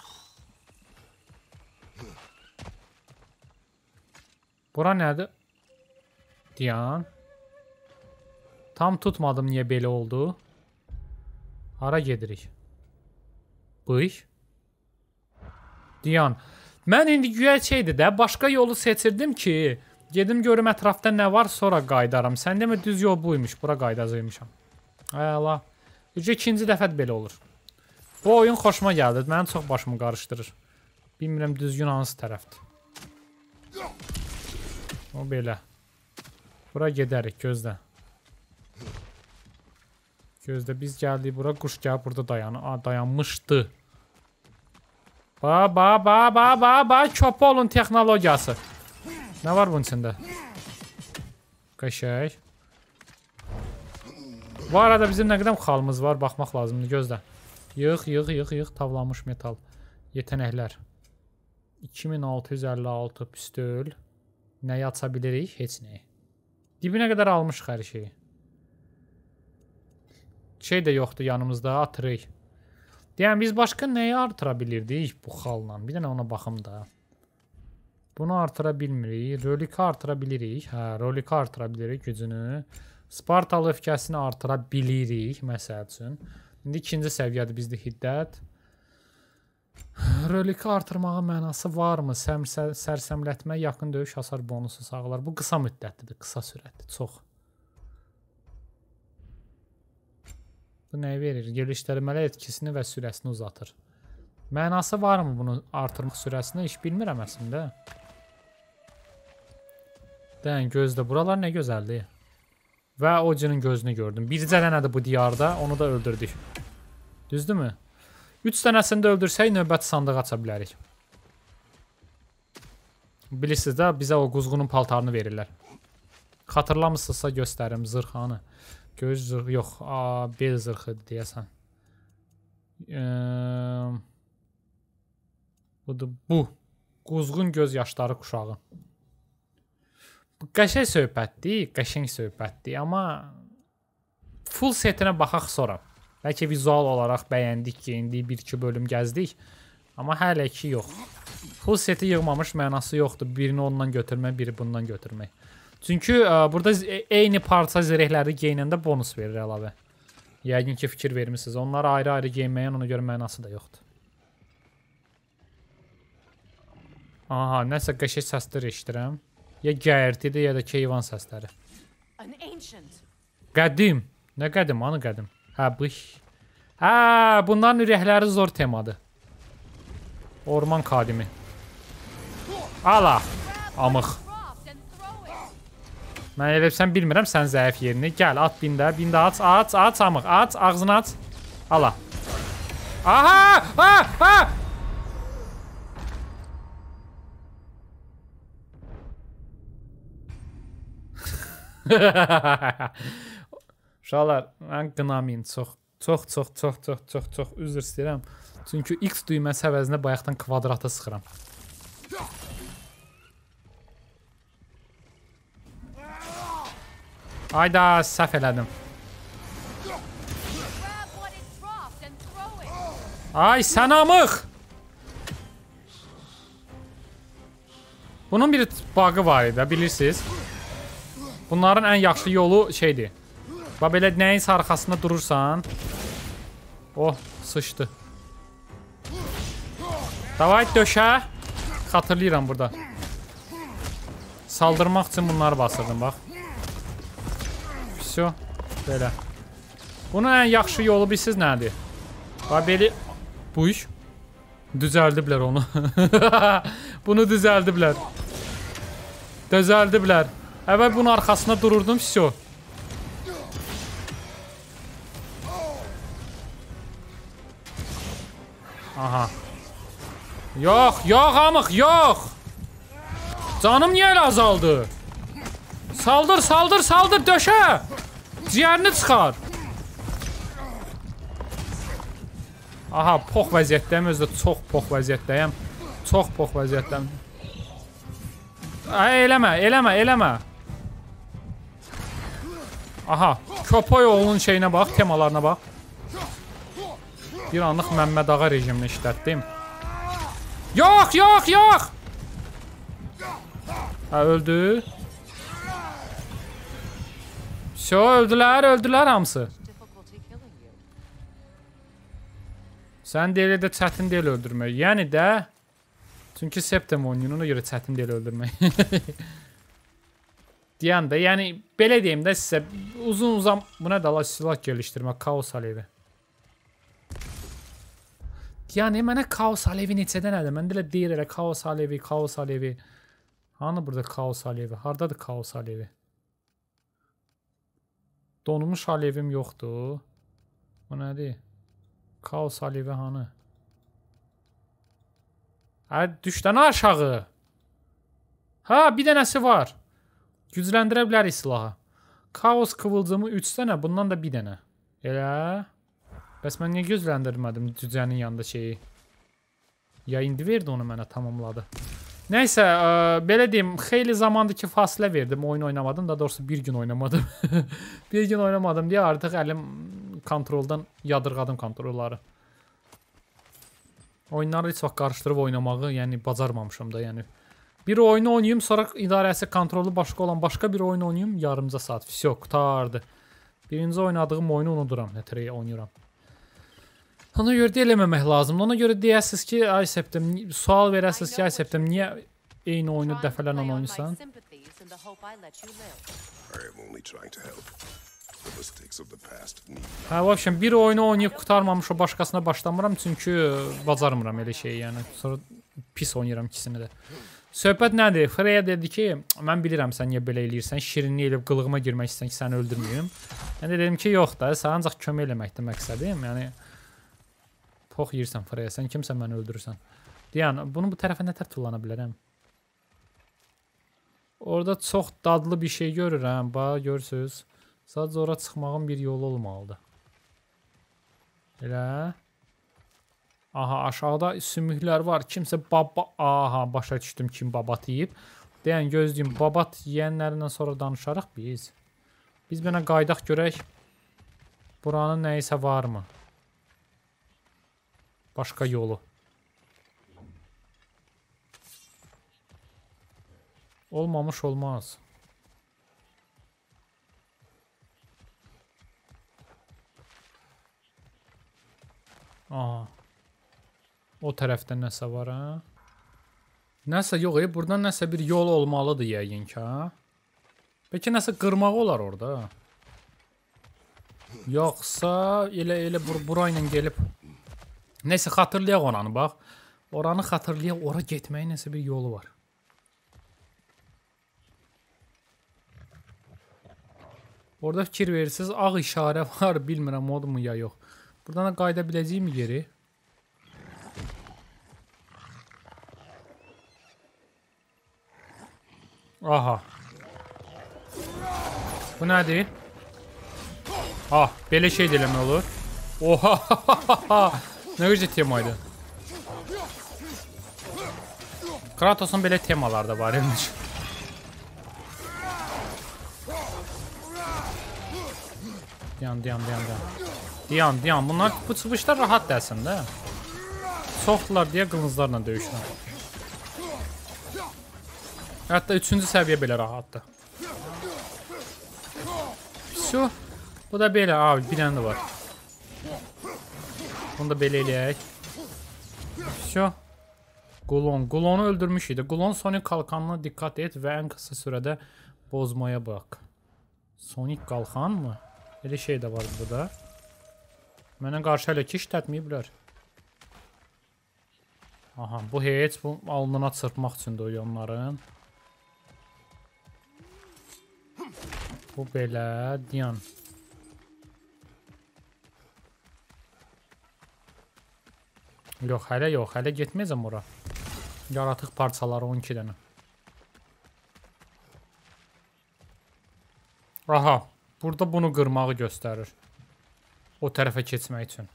Bura nədir? Diyan. Tam tutmadım niyə belə oldu. Hara gedirik? Bıy. Diyan. Mən indi güya şeydir də, başqa yolu seçirdim ki, gedim görüm ətrafda nə var, sonra qaydaram. Sən demə düz yol buymuş, bura qaydacıymışam. Əla. Ücə ikinci dəfə belə olur. Bu oyun xoşuma gəldi, mənim çox başımı qarışdırır. Bilmirəm düzgün hansı tərəfdir. O belə. Bura gedərik, gözlə. Gözlə, biz gəldik bura, quş gəlib burada dayan dayanmışdı. Ba, ba, ba, ba, ba, ba, köpə olun texnologiyası. Nə var bunun içində? Qəşək. Bu arada bizim nə qədər xalımız var, baxmaq lazımdır, gözlə. Yığ, yığ, yığ, yığ, tavlanmış metal. Yetənəklər. iki min altı yüz əlli altı pistol. Nəyi aça bilirik? Heç nəyi. Dibinə qədər almışıq hər şeyi. Şey də yoxdur yanımızda, atırıq. Deyən, biz başqa nəyi artıra bilirdik bu xalla? Bir dənə ona baxım da. Bunu artıra bilmirik. Roliki artıra bilirik. Hə, roliki artıra bilirik gücünü. Spartalı öfkəsini artıra bilirik, məsəl üçün. İndi ikinci səviyyədir bizdə hiddət. Roliki artırmağın mənası varmı? Sərsəmlətmə, yaxın döyüş hasar bonusu sağlar. Bu qısa müddətlidir, qısa sürətdir, çox. Bu nəyi verir? Gelişdirməli etkisini və sürəsini uzatır. Mənası varmı bunu artırmaq sürəsini? Heç bilmirəm əslində. Dən, gözlə. Buralar nə gözəldir. Və Odin'in gözünü gördüm. Bircə dənədir bu diyarda. Onu da öldürdük. Düzdür mü? Üç dənəsini də öldürsək, növbəti sandıq aça bilərik. Bilirsiniz də, bizə o quzğunun paltarını verirlər. Xatırlamısınızsa göstərim zırxanı. Göz zırx, yox, a, bel zırxıdır deyəsən. Eee, budur, bu. Quzğun göz yaşları kuşağı. Bu qəşəng söhbətdir, qəşəng söhbətdir, amma full setinə baxaq sonra. Bəlkə vizual olaraq bəyəndik ki, indi bir-iki bölüm gəzdik. Amma hələ ki yox. Full seti yığmamış mənası yoxdur. Birini ondan götürmək, biri bundan götürmək. Çünki ə, burada eyni parça zirehləri geyinəndə bonus verir əlavə. Yəqin ki fikir vermişsiniz. Onları ayrı-ayrı geyinməyin ona görə mənası da yoxdur. Aha, nəsə qəşəng səsləri eşidirəm. Ya gəyirtidir, ya da keyvan səsləri. Qədim. Nə qədim? Anı qədim. Hə, bu. Hə, bunların ürəkləri zor temadır. Orman kadimi. Ala. Amıq. Mən elə sən bilmirəm sən zəif yerini. Gəl, at bində. Bində aç, aç, aç, amıq. Aç, ağzını aç. Ala. Aha! Ha! Ha! Uşaqlar, mən qınamayın çox. Çox, çox, çox, çox, çox, çox üzr istəyirəm. Çünki X düyməsi əvəzinə bayaqdan kvadrata sıxıram. Ayda, səhv elədim. Ay, sən amıq! Bunun bir bug'ı var idi, bilirsiniz. Bunların ən yaxşı yolu şeydir. Bax, belə nəyin arxasında durursan. Oh, sıçdı. Davay, döşə. Xatırlayıram burada. Saldırmaq üçün bunları basırdım, bax. Всё, belə. Bunun ən yaxşı yolu bilsiz nədir? Bax, belə... Bu iş. Düzəldiblər onu. Bunu düzəldiblər. Düzəldiblər. Əvvəl bunun arxasında dururdum, всё. Aha. Yox, yox amıq, yox. Canım niyə elə azaldı? Saldır, saldır, saldır, döşə. Ciyərini çıxar. Aha, pox vəziyyətdəyim, özdə çox pox vəziyyətdəyim. Çox pox vəziyyətdəyim. Ay, eləmə, eləmə, eləmə. Aha, köpək oğlunun şeyinə bax, temalarına bax. Bir anlıq Məmməd Ağa rejimini işlətdim. Yox, yox, yox. Ha, öldü. Şo, öldülər, öldülər hamısı. Sən deyil də çətin deyil öldürmək. Yəni də, çünki Septem oyunun, ona görə çətin deyil öldürmək. Deyən də, yəni belə deyim də sizə uzun uzam, bu nə də silah gelişdirmək, kaos alevi. Yəni mənə kaos alevi neçədən nədir? Mən də elə deyir elə kaos alevi, kaos alevi. Hanı burada kaos alevi? Hardadır kaos alevi? Donmuş alevim yoxdur. Bu nədir? Kaos alevi hanı? Hə, düşdən aşağı. Ha, bir dənəsi var. Gücləndirə bilərik silahı. Kaos kıvılcımı üç dənə, bundan da bir dənə. Elə. Bəs mən niyə gözləndirmədim cücənin yanında şeyi? Ya indi verdi onu mənə, tamamladı. Nəysə, ə, belə deyim, xeyli zamandır ki fasilə verdim, oyun oynamadım, da doğrusu bir gün oynamadım. Bir gün oynamadım deyə artıq əlim kontroldan yadırğadım kontrolları. Oyunları heç vaxt qarışdırıb oynamağı, yəni bacarmamışım da, yəni. Bir oyunu oynayım, sonra idarəsi kontrolü başqa olan başqa bir oyun oynayım, yarımca saat. Всё, qutardı. Birinci oynadığım oyunu unuduram, nətərəyə oynayıram. Ona görə də eləməmək lazımdır. Ona görə deyəsiniz ki, ay Septem, sual verəsiniz ki, ay Septem, niyə eyni oyunu dəfələrlə oynayırsan? Hə, vəbşən, bir oyunu oynayıb qutarmamış o başqasına başlamıram, çünki bacarmıram elə şeyi, yəni. Sonra pis oynayıram ikisini də. Söhbət nədir? Freya dedi ki, mən bilirəm sən niyə belə eləyirsən, şirinlik eləyib qılığıma girmək istəyirsən ki, səni öldürməyim. Mən də dedim ki, yox da, sən ancaq kömək eləməkdir məqsədim, yəni. Pox yirsən Freya, sən kimsən məni öldürürsən? Deyən, bunu bu tərəfə nətər tullana bilərəm? Orada çox dadlı bir şey görürəm, bax, görürsünüz. Sadəcə ora çıxmağın bir yolu olmalıdır. Elə. Aha, aşağıda sümüklər var. Kimsə baba... Aha, başa düşdüm kim babat yiyib. Deyən, gözləyim, babat yiyənlərindən sonra danışarıq biz. Biz mənə qaydaq görək. Buranın nəyisə varmı? Başqa yolu. Olmamış olmaz. Aha. O tərəfdə nəsə var, hə? Nəsə yox, e, buradan nəsə bir yol olmalıdır yəqin ki, hə? Bəlkə nəsə qırmaq olar orada. Yoxsa elə elə bur burayla gəlib. Nəsə xatırlayaq oranı, bax. Oranı xatırlayaq, ora getməyin nəsə bir yolu var. Orada fikir verirsiniz, ağ işarə var, bilmirəm odur mu ya yox. Buradan da qayıda biləcəyim yeri. Aha. Bu nədir? Ah, belə şey də eləmək olur. Oha! Nə gözəl temaydı. Kratos'un belə temaları da var imiş. Diyan, diyan, diyan, diyan. Diyan, diyan. Bunlar bu çıxışlar rahat dərsin də. Çoxdular deyə qılınclarla döyüşlər. Hətta üçüncü səviyyə belə rahatdır. Şu. Bu da belə. Abi, bir dənə də var. Bunu da belə eləyək. Şu. Qulon. Qulonu öldürmüş idi. Qulon Sonic qalxanına diqqət et və ən qısa sürədə bozmaya bax. Sonic qalxan mı? Elə şey də var burada. Mənə qarşı hələ ki işlətməyiblər. Aha, bu heç bu alnına çırpmaq üçündür o onların. Bu belə, diyan. Yox, hələ yox, hələ getməyəcəm ora. Yaratıq parçaları on iki dənə. Aha, burada bunu qırmağı göstərir. O tərəfə keçmək üçün.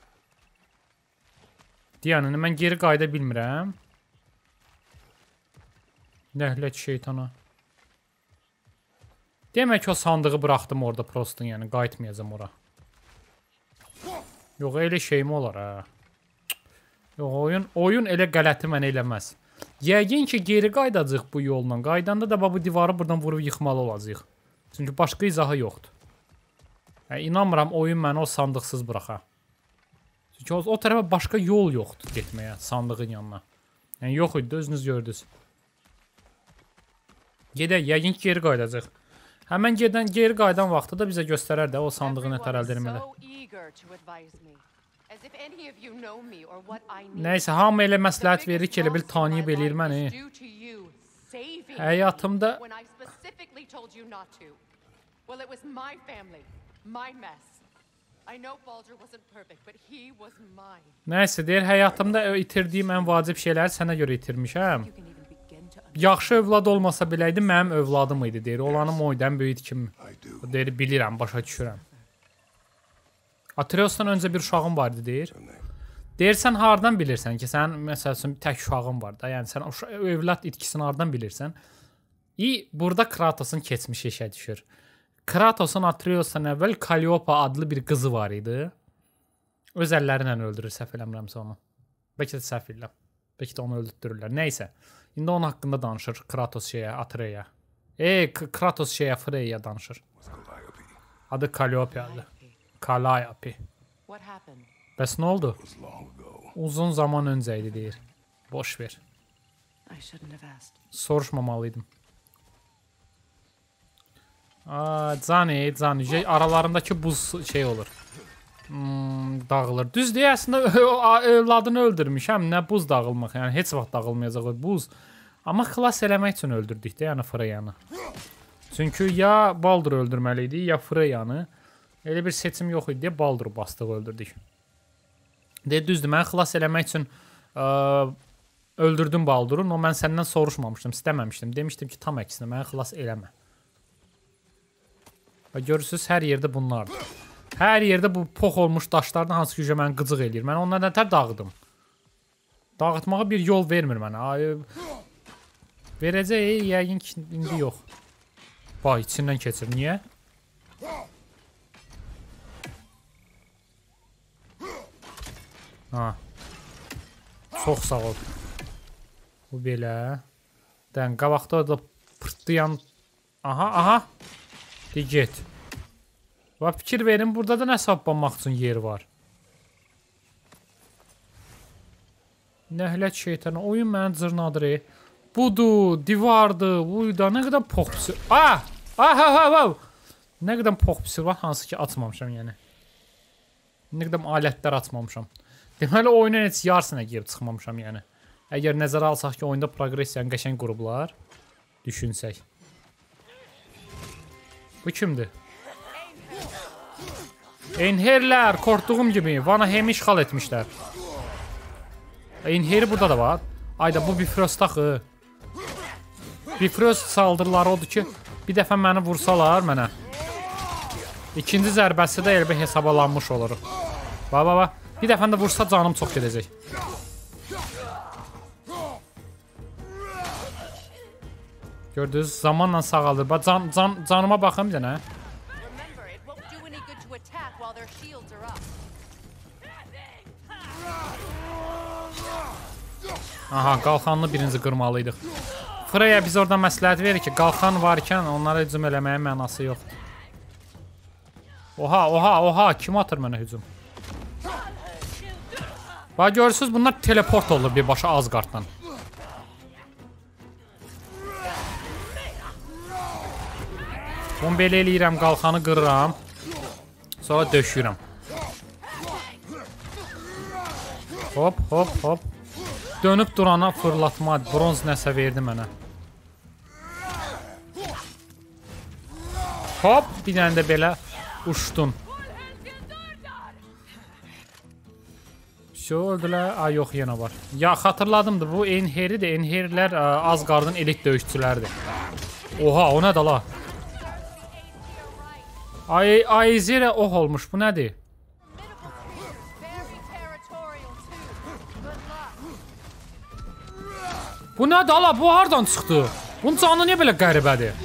Diyanını mən geri qayda bilmirəm. Nəhlət şeytana. Demək o sandığı buraxdım orada prostun, yəni qayıtmayacam ora. Yox, elə şey mi olar ha? Yox, oyun, oyun elə qələti mənə eləməz. Yəqin ki, geri qaydacaq bu yolla. Qaydanda da bu divarı buradan vurub yıxmalı olacaq. Çünki başqa izahı yoxdur. Yəni, inanmıram oyun məni o sandıqsız buraxa. Çünki o, o tərəfə başqa yol yoxdur getməyə sandığın yanına. Yəni, yox idi, özünüz gördünüz. Gedək, yəqin ki, geri qaydacaq. Həmən gedən, geri qaydan vaxtı da bizə göstərər də o sandığı nətər əldə etməli. Nəysə, hamı elə məsləhət verir ki, elə bil tanıyıb eləyir məni. Həyatımda... Nəysə, deyir, həyatımda itirdiyim ən vacib şeyləri sənə görə itirmişəm. Yaxşı övlad olmasa biləydim, mənim övladım idi, deyir. Olanım oydu, ən böyük kimi. Deyir, bilirəm, başa düşürəm. Atreus'dan öncə bir uşağım vardı, deyir. Deyir, sən hardan bilirsən ki, sən, məsəl üçün, tək uşağın var da. Yəni, sən övlad itkisini hardan bilirsən? İyi, burada Kratos'un keçmişi işə düşür. Kratos'un Atreus'dan əvvəl Calliope adlı bir qızı var idi. Öz əllərlə öldürür, səhv eləmirəmsə onu. Bəlkə də səhv eləm. Bəlkə də onu öldürürlər. Nəysə. İndi onun haqqında danışır Kratos şeyə, Atreya. E, Kratos şeyə, Freya'ya danışır. Adı Calliope'adır. Calliope. Bəs nə oldu? Uzun zaman öncə idi, deyir. Boş ver. Soruşmamalıydım. Aa, Cani, Cani. Aralarındakı buz şey olur. Hmm, dağılır. Düz deyə əslində övladını öldürmüşəm. Nə buz dağılmaq, yəni heç vaxt dağılmayacaq o buz. Amma xilas eləmək üçün öldürdük də, yəni Freya'nı. Çünki ya Baldur öldürməli idi, ya Freya'nı. Elə bir seçim yox idi deyə Baldur bastıq öldürdük. Deyə düzdür, mən xilas eləmək üçün ə, öldürdüm Baldur'u. O mən səndən soruşmamışdım, istəməmişdim. Demişdim ki, tam əksinə, mənə xilas eləmə. Və görürsünüz, hər yerdə bunlardır. Hər yerdə bu pox olmuş daşlardan hansı ki, məni qıcıq eləyir. Mən ondan nətər dağıdım. Dağıtmağa bir yol vermir mənə. Verəcək, yəqin ki, indi yox. Bax, içindən keçir. Niyə? Ha. Çox sağ ol. Bu belə. Dən, qabaqda da pırtlayan... Aha, aha. De get. Və fikir verin, burada da nə saplanmaq üçün yer var. Nəhlət şeytanı, oyun mənim cırnadır. Budur, divardır, buyda, nə qədər pox pisir. Ah! Ah, ah, ah, ah! Nə qədər pox pisir var, hansı ki açmamışam, yəni. Nə qədər alətlər açmamışam. Deməli, oyuna heç yarısına girib çıxmamışam, yəni. Əgər nəzərə alsaq ki, oyunda progresiyanı qəşəng qurublar, düşünsək. Bu kimdir? Enherlər, korktuğum gibi, Vanaheim'i işğal etmişlər. Enheri burada da var. Ayda, bu Bifrost axı. Bifrost saldırıları odur ki, Bir dəfə məni vursalar mənə. İkinci zərbəsi də elbə hesablanmış olur. Bax, bax, bax. Bir dəfə də vursa canım çox gedəcək. Gördünüz, zamanla sağalır. Bax, can, can, canıma baxın bir dənə. Aha, qalxanlı birinci qırmalıydıq. Freya biz oradan məsləhət verir ki, qalxan varkən onlara hücum eləməyə mənası yoxdur. Oha, oha, oha, kim atır mənə hücum? Bax, görürsünüz, bunlar teleport olur birbaşa Asgarddan. Bunu belə eləyirəm, qalxanı qırıram. Sonra döşürəm. Hop, hop, hop. Dönüb durana fırlatma, bronz nəsə verdi mənə. Hop, bir dənə də belə uçdun. Şu öldülər. Ay, yox, yenə var. Ya, xatırladımdır, bu Einher'dir. Einher'lər Asgard'ın elit döyüşçülərdir. Oha, o nədir la? Ay, Aizirə ox olmuş, bu nədir? Bu nədir ala? Bu hardan çıxdı? Bunun canı niyə belə qəribədir?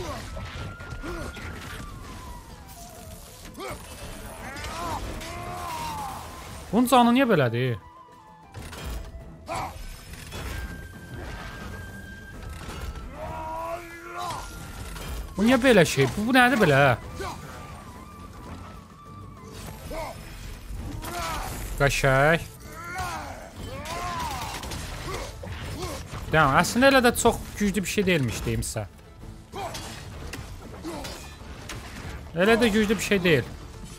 Bunun canı niyə belədir? Bu niyə belə şey? Bu, bu nədir belə? Qəşək. Tamam, əslində elə də çox güclü bir şey deyilmiş, deyim sizə. Elə də güclü bir şey deyil.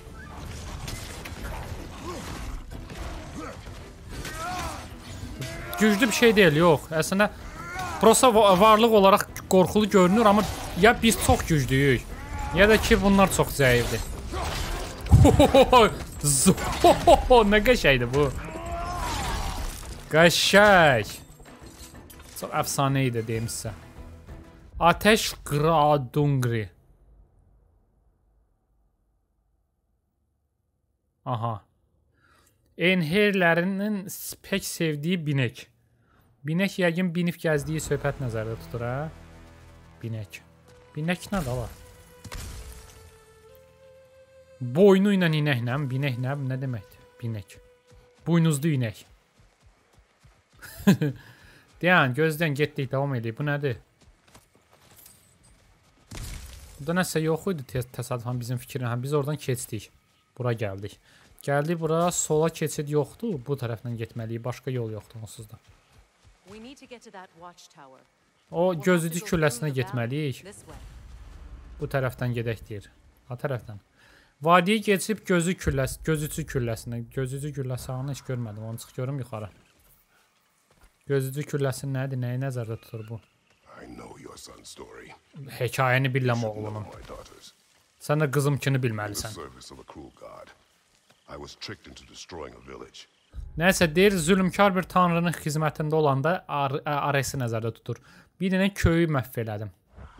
Güclü bir şey deyil, yox. Əslində, prosta varlıq olaraq qorxulu görünür, amma ya biz çox güclüyük, ya da ki, bunlar çox zəifdir. Nə qəşəkdir bu? Qəşək. Çox əfsanə idi, deyim sizə. Ateş Gradungri. Aha. Einher'lərinin pək sevdiyi binek. Binek yəqin binif gəzdiyi söhbət nəzərdə tutur, hə? Binek. Binek nədir ala? Boynu ilə inəklə, binəklə, nə deməkdir? Binek. Buynuzlu inək. Deyən, gözdən getdik, davam edək. Bu nədir? Burada nəsə yox idi təsadüfən bizim fikrinə. Biz oradan keçdik. Bura gəldik. Gəldik bura, sola keçid yoxdur. Bu tərəfdən getməliyik. Başqa yol yoxdur onsuz da. O gözücü külləsinə getməliyik. Bu tərəfdən gedək deyir. Ha tərəfdən. Vadiyə keçib gözü külləsi, gözücü külləsinə. Gözücü külləsi ağını heç görmədim. Onu çıx görüm yuxarı. Gözücü külləsi nədir? Nəyi nəzərdə tutur bu? Hekayəni biləm oğlunun. Sən də qızımkini bilməlisən. Nəysə, deyir, zülümkar bir tanrının xizmətində olanda Ares'i nəzərdə tutur. Bir dənə köyü məhv elədim.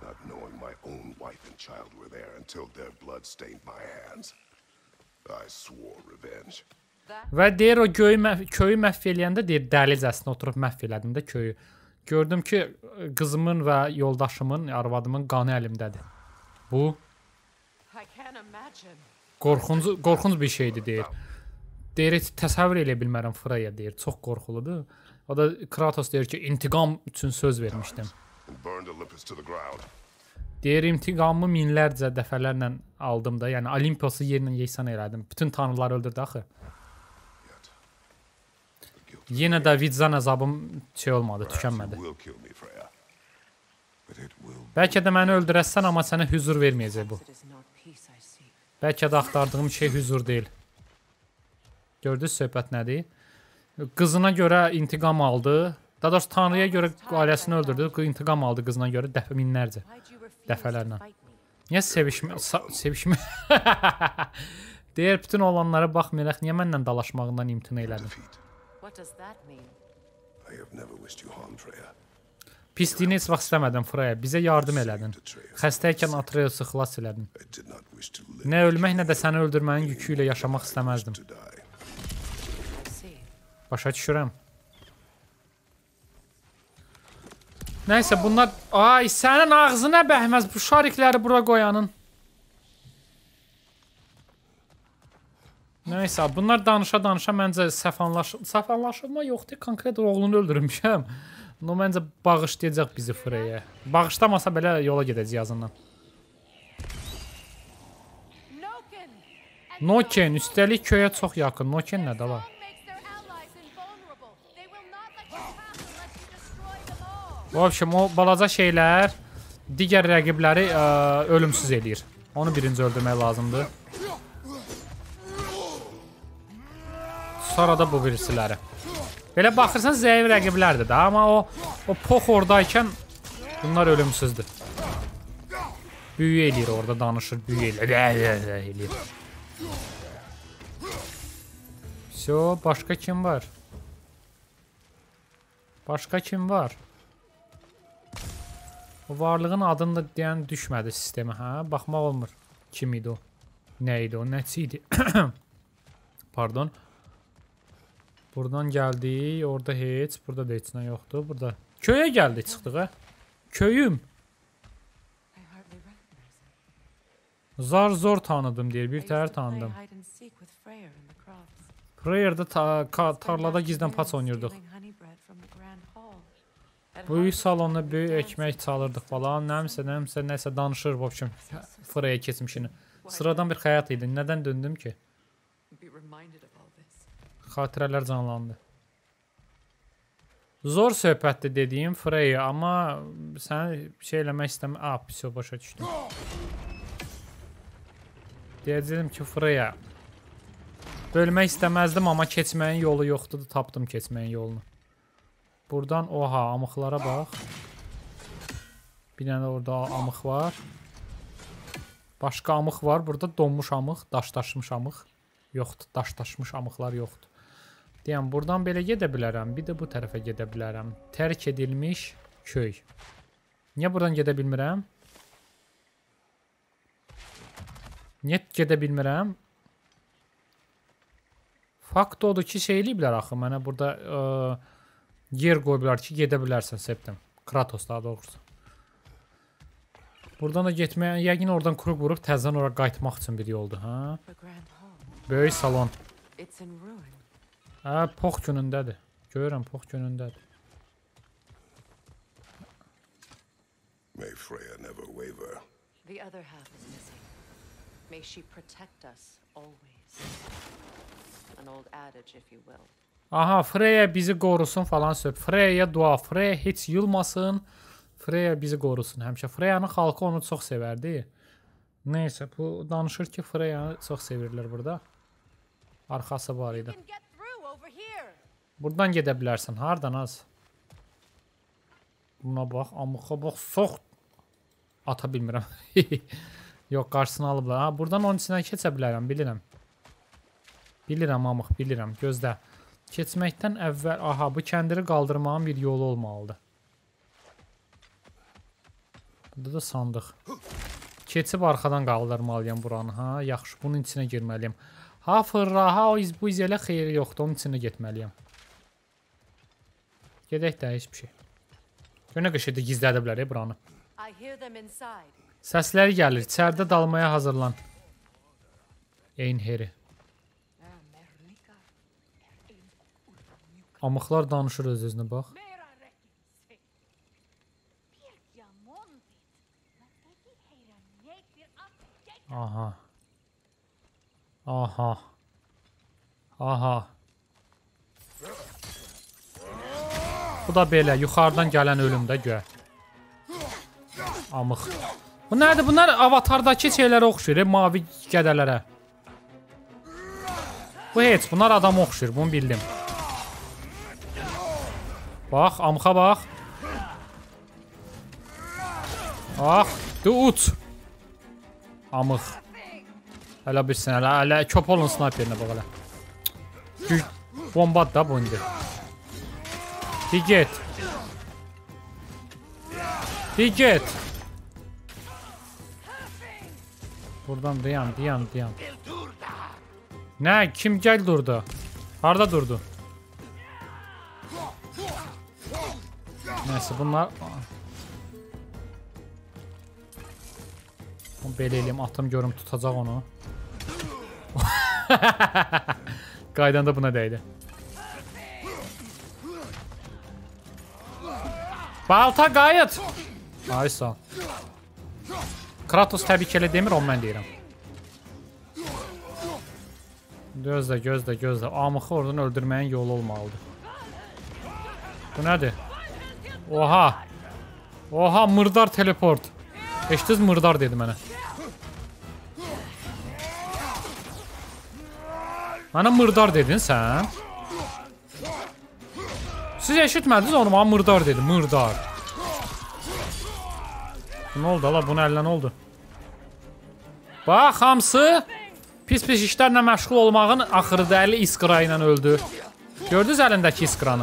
Və deyir, o köyü məhv eləyəndə deyir, dəlicəsinə oturub məhv elədim də köyü. Gördüm ki, qızımın və yoldaşımın, arvadımın qanı əlimdədir. Bu qorxunc, qorxunc bir şeydir, deyir. Deyir, heç təsəvvür elə bilmərəm Freya, deyir. Çox qorxuludur. O da Kratos deyir ki, intiqam üçün söz vermişdim. Deyir, intiqamı minlərcə dəfələrlə aldım da. Yəni, Olimposu yerinə yeysan elədim. Bütün tanrıları öldürdü axı. Yenə də vicdan əzabım şey olmadı, tükənmədi. Bəlkə də məni öldürəsən, amma sənə hüzur verməyəcək bu. Bəlkə də axtardığım şey hüzur deyil. Gördünüz söhbət nədir? Qızına görə intiqam aldı. Daha doğrusu tanrıya görə ailəsini öldürdü. İntiqam aldı qızına görə dəfə minlərcə. Dəfələrlə. Niyə sevişmə... Sevişmə... Deyir, bütün olanlara baxmayaraq, niyə məndən dalaşmağından imtina elədim? Pisliyini heç vaxt istəmədim Freya. Bizə yardım elədin. Xəstəykən Atreusu xilas elədin. Nə ölmək, nə də səni öldürmənin yükü ilə yaşamaq istəməzdim. Başa düşürəm. Nəysə bunlar... Ay, sənin ağzına bəhməz bu şarikləri bura qoyanın. Nəysə, bunlar danışa-danışa məncə səfanlaşıb... Səfanlaşılma yoxdur, konkret oğlunu öldürmüşəm. No, məncə bağışlayacaq bizi Freya'ya. Bağışlamasa belə yola gedəcək yazından. Noken, üstəlik köyə çox yaxın. Noken nədə var? Bu общем, o balaca şeylər digər rəqibləri ə, ölümsüz eləyir. Onu birinci öldürmək lazımdır. Sonra da bu birisiləri. Belə baxırsan zəif rəqiblərdir də, amma o o pox oradaykən bunlar ölümsüzdür. Büyü eləyir orada, danışır, büyü eləyir. Всё, başqa kim var? Başqa kim var? O varlığın adını da deyən düşmədi sistemə, hə? Baxmaq olmur. Kim idi o? Nə idi o? Nəçi idi? Pardon. Buradan gəldik, orada heç, burada da heç nə yoxdur. Burada köyə gəldik, çıxdıq, hə? Köyüm. Zar zor tanıdım deyir, bir təhər tanıdım. Prayer'da ta tarlada gizlən paç oynayırdıq. Böyük salonda böyük ekmək çalırdıq falan, nəmsə, nəmsə, nəsə danışır, bu общем, Freya keçmişini. Sıradan bir həyat idi, nədən döndüm ki? Xatirələr canlandı. Zor söhbətdir dediyim Freya, amma səni şey eləmək istəmə... Ah, pis o, başa düşdüm. Deyəcəyim ki, Freya, bölmək istəməzdim, amma keçməyin yolu yoxdur, tapdım keçməyin yolunu. Buradan, oha, amıqlara bax. Bir dənə orada amıq var. Başqa amıq var, burada donmuş amıq, daşdaşmış amıq. Yoxdur, daşdaşmış amıqlar yoxdur. Deyəm, buradan belə gedə bilərəm, bir də bu tərəfə gedə bilərəm. Tərk edilmiş köy. Niyə buradan gedə bilmirəm? Niyə gedə bilmirəm? Fakt odur ki, şey eləyiblər axı, mənə burada ə, yer qoyublar ki, gedə bilərsən, Septim. Kratos daha doğrusu. Buradan da getməyə, yəqin oradan kruq vurub təzdən ora qayıtmaq üçün bir yoldur, hə? Böyük salon. Hə, pox günündədir. Görürəm, pox günündədir. May Freya never waver. The other half is missing. May she protect us always. An old adage, if you will. Aha, Freya bizi qorusun falan söz. Freya'ya dua. Freya heç yılmasın. Freya bizi qorusun həmişə. Freya'nın xalqı onu çox sevərdi. Neysə, bu danışır ki, Freya'nı çox sevirlər burada. Arxası var idi. Buradan gedə bilərsən. Hardan az? Buna bax, amıqa bax, sox. Ata bilmirəm. Yox, qarşısını alıblar. Ha, buradan onun içindən keçə bilərəm, bilirəm. Bilirəm, amıq, bilirəm. Gözlə. Keçməkdən əvvəl, aha, bu kəndiri qaldırmağın bir yolu olmalıdır. Burada da sandıq. Keçib arxadan qaldırmalıyam buranı, ha. Yaxşı, bunun içinə girməliyim. Ha, fırra, ha, bu iz elə xeyri yoxdur, onun içinə getməliyəm. Gedək də, heç bir şey. Gönə qışıdı, gizlədiblər, e, buranı. Səsləri gəlir, içərdə dalmaya hazırlan. Einher'i. Amıqlar danışır öz-özünə, bax. Aha. Aha. Aha. Bu da belə, yuxarıdan gələn ölümdə gör. Amıq. Bu nədir? Bunlar avatardakı şeylərə oxşuyur, mavi qədələrə. Bu heç, bunlar adam oxşuyur, bunu bildim. Bax, amıqa bax. Bax, de uç. Amıq. Hələ bilsin, hələ, hələ köp olun snayperinə bax hələ. Güc, bombadır da bu indi. Bir get. Bir get. Buradan dayan, dayan, dayan. Ne? Kim gel durdu? Harda durdu? Neyse bunlar... Belə eləyim, atım görüm tutacaq onu. Qaydanda buna dəydi. Balta qayıt! Ay sağ ol. Kratos təbii ki elə demir, onu mən deyirəm. Gözlə, gözlə, gözlə. Amıxı oradan öldürməyin yolu olmalıdır. Bu nədir? Oha! Oha, mırdar teleport. Eşitiz mırdar dedi mənə. Mənə mırdar dedin sən? Siz eşitmədiniz onu, mənə mırdar dedi, mırdar. Nə oldu ala, bunun əlinə nə oldu? Bax, hamısı pis-pis işlərlə məşğul olmağın axırıda əli iskra ilə öldü. Gördünüz əlindəki iskranı?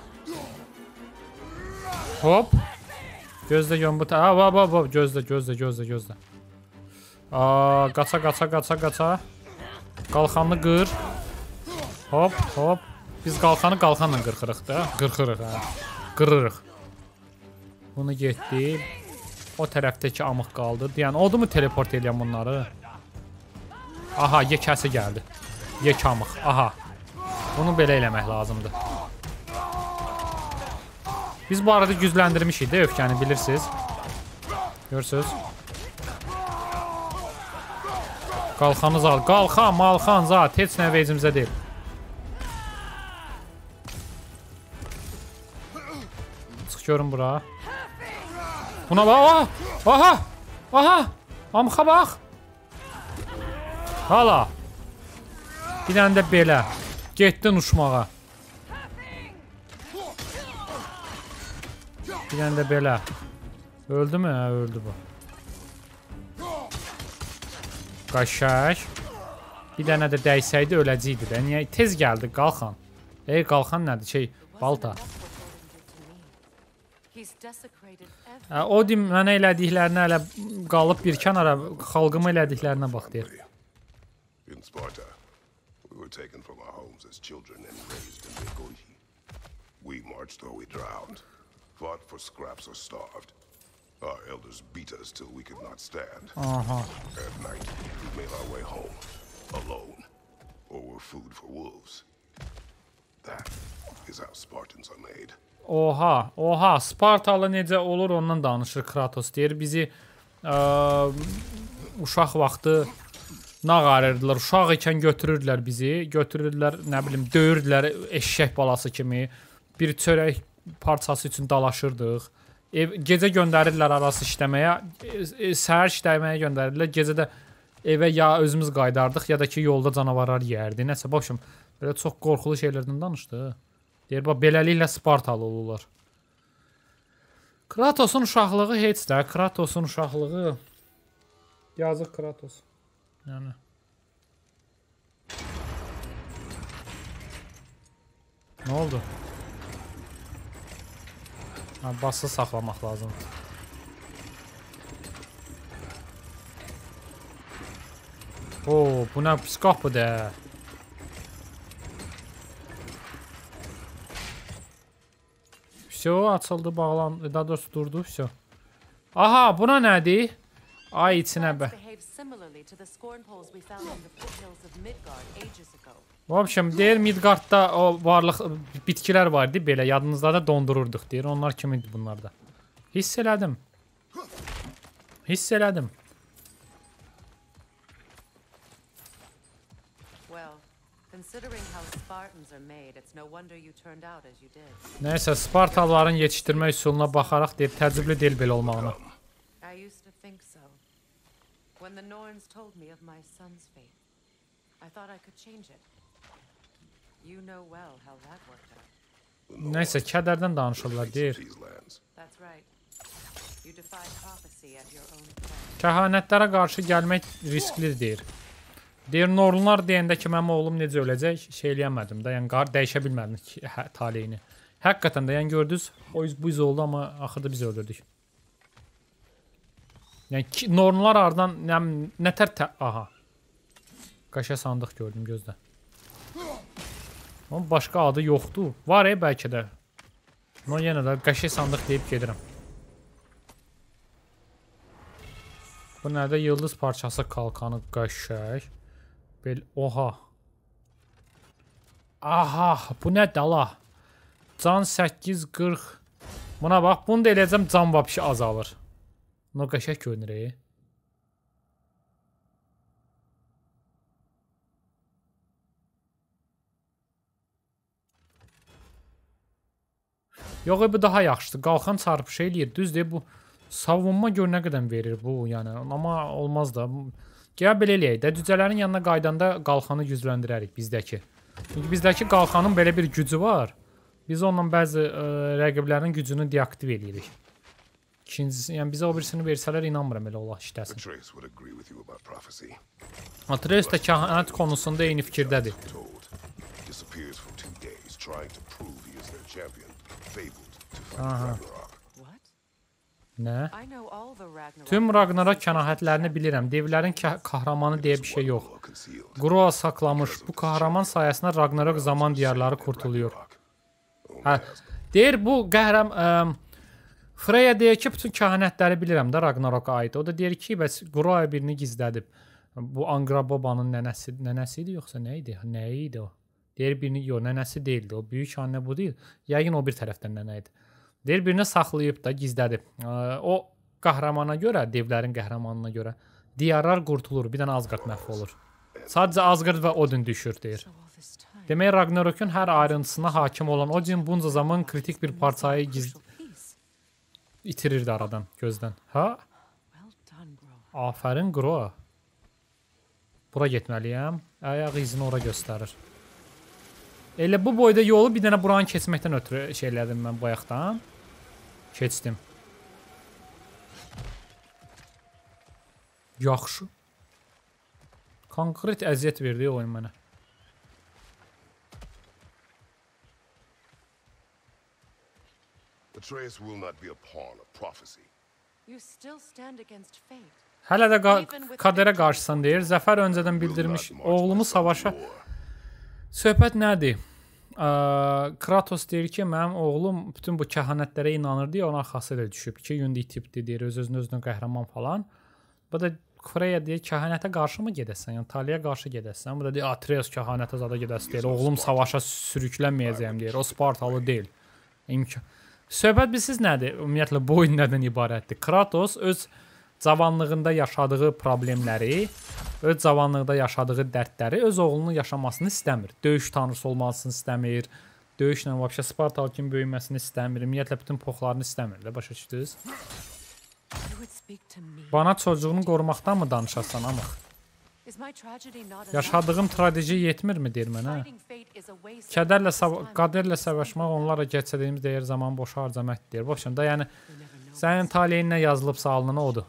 Hop. Gözlə gön bu ta... Aa, hop, hop, hop. Gözlə, gözlə, gözlə, gözlə. Aa, qaça, qaça, qaça, qaça. Qalxanını qır. Hop, hop. Biz qalxanı qalxanla qırxırıq da. Qırxırıq, hə. Qırırıq. Bunu getdi. O tərəfdəki amıq qaldı. Deyən, oldu mu teleport eləyən bunları? Aha, yekəsi gəldi. Yek amıq, aha. Bunu belə eləmək lazımdır. Biz bu arada gücləndirmişik də öfkəni, bilirsiniz. Görürsünüz. Qalxanız al. Qalxan, malxan, zat. Heç nə vecimizə deyil. Çıx görün bura. Buna bax. Aha. Aha. Amxa bax. Hala. Bir dənə də belə. Getdin uçmağa. Bir dənə də belə. Öldü mü? Hə, öldü bu. Qaşaq. Bir dənə də dəysəydi öləcəkdi də. Niyə? Tez gəldi, qalxan. Ey, qalxan nədir? Şey, balta. Hə, o dim mənə elədiklərinə hələ qalıb bir kənara, xalqıma elədiklərinə bax deyir. In Sparta, we were taken from our homes as children and raised in Nicosia. We marched or we drowned, fought for scraps or starved. Our elders beat us till we could not stand. Aha. At night, we made our way home, alone, or were food for wolves. That is how Spartans are made. Oha, oha, Spartalı necə olur ondan danışır Kratos deyir. Bizi ə, uşaq vaxtı nağarırdılar. Uşaq ikən götürürdülər bizi. Götürürdülər, nə bilim, döyürdülər eşşək balası kimi. Bir çörək parçası üçün dalaşırdıq. Ev, gecə göndərirdilər arası işləməyə. E, səhər işləməyə göndərirdilər. Gecə də evə ya özümüz qaydardıq, ya da ki yolda canavarlar yeyərdi. Nəsə, başım, belə çox qorxulu şeylərdən danışdı. Deyir, bax, beləliklə Spartalı olurlar. Kratos'un uşaqlığı heç də. Kratos'un uşaqlığı... Yazıq Kratos. Yəni... Nə oldu? Ha, bası saxlamaq lazımdır. Oo, bu nə pis qapıdır. Vse, açıldı, bağlandı, daha doğrusu durdu, vse. Aha, buna nədir? Ay içinə bə. Vəbşəm, deyir Midgardda o varlıq bitkilər vardı, belə yadınızda da dondururduq, deyir. Onlar kimidir bunlar da. Hiss elədim. Hiss elədim. Nəysə, Spartalıların yetişdirmə üsuluna baxaraq deyib, təəccüblü deyil belə olmağına. Nəysə, kədərdən danışırlar, deyir. Kəhanətlərə qarşı gəlmək risklidir, deyir. Deyir, Nornlar deyəndə ki, mənim oğlum necə öləcək, şey eləyəmədim də, yəni dəyişə bilmədim ki, hə, taleyini. Həqiqətən də, yəni gördünüz, o yüz bu yüz oldu, amma axırda biz öldürdük. Yəni ki, Nornlar ardından nə, nə tər tə... Aha. Qaşa sandıq gördüm gözdə. Amma başqa adı yoxdur. Var e, bəlkə də. Amma yenə də qaşa sandıq deyib gedirəm. Bu nədə? Yıldız parçası kalkanı qaşək. Bel... Oha. Aha. Bu nə dala? Can səkkiz qırx. Buna bax. Bunu da eləyəcəm. Can vapşı azalır. Buna qaşək görünür e. Yox, bu daha yaxşıdır. Qalxan çarpış eləyir. Düzdür, bu savunma gör nə qədər verir bu, yəni. Amma olmaz da. Gəl belə eləyək də. Cücələrin yanına qaydanda qalxanı gücləndirərik bizdəki. Çünki bizdəki qalxanın belə bir gücü var. Biz onunla bəzi ə, rəqiblərin gücünü deaktiv eləyirik. İkincisi, yəni bizə o birisini versələr inanmıram elə ola işləsin. Atreus da kəhanət konusunda eyni fikirdədir. Aha. Nə? Tüm Ragnarok kənahətlərini bilirəm. Devlərin kahramanı deyə bir şey yox. Groa saklamış. Bu kahraman sayəsində Ragnarok zaman diyarları kurtuluyor. Hə, deyir bu qəhrəm... Ə, Freya deyir ki, bütün kəhanətləri bilirəm də Ragnaroka aid. O da deyir ki, bəs Groa birini gizlədib. Bu Angrabobanın nənəsi, nənəsi idi yoxsa nə idi? Nə idi o? Deyir birini, yox, nənəsi deyildi. O böyük anne bu deyil. Yəqin o bir tərəfdən nənə idi. Deyir birini saxlayıb da gizlədib. O qəhrəmana görə, devlərin qəhrəmanına görə diyarlar qurtulur. Bir dənə Asgard məhv olur. Sadəcə Asgard və Odin düşür, deyir. Demək Ragnarokun hər ayrıntısına hakim olan Odin bunca zaman kritik bir parçayı giz... itirirdi aradan, gözdən. Ha? Afərin Groa. Bura getməliyəm. Ayaq izini ora göstərir. Elə bu boyda yolu bir dənə buranı keçməkdən ötürü şeylədim mən bayaqdan. Keçdim. Yaxşı. Konkret əziyyət verdi oyun mənə. Atreus will not be a pawn of prophecy. You still stand against fate. Hələ də kadərə qarşısan deyir. Zəfər öncədən bildirmiş. Oğlumu savaşa... Söhbət nədir? Kratos deyir ki, mənim oğlum bütün bu kəhanətlərə inanır deyə ona arxası ilə düşüb. İki gündə itibdir deyir, öz-özünə özünə qəhrəman falan. Bu da Freya deyir, kəhanətə qarşı mı gedəsən? Yəni taliyə qarşı gedəsən. Bu da deyir, Atreus kəhanətə zada gedəsən deyir. Oğlum savaşa sürüklənməyəcəyəm deyir. O Spartalı deyil. İmkan. Söhbət bilsiz nədir? Ümumiyyətlə bu oyun nədən ibarətdir? Kratos öz cavanlığında yaşadığı problemləri, öz cavanlığında yaşadığı dərdləri öz oğlunun yaşamasını istəmir. Döyüş tanrısı olmasını istəmir. Döyüşlə vəbşə Spartal kimi böyüməsini istəmir. Ümumiyyətlə bütün poxlarını istəmir də, başa düşdünüz? Bana çocuğunu qorumaqdan mı danışasan amıq? Yaşadığım tragediya yetmirmi deyir mənə? Kədərlə, qədərlə savaşmaq onlara geçsədiyimiz deyir zaman boşa harcamaq deyir. Boşun da yəni sənin taleyin nə yazılıbsa alnına odur.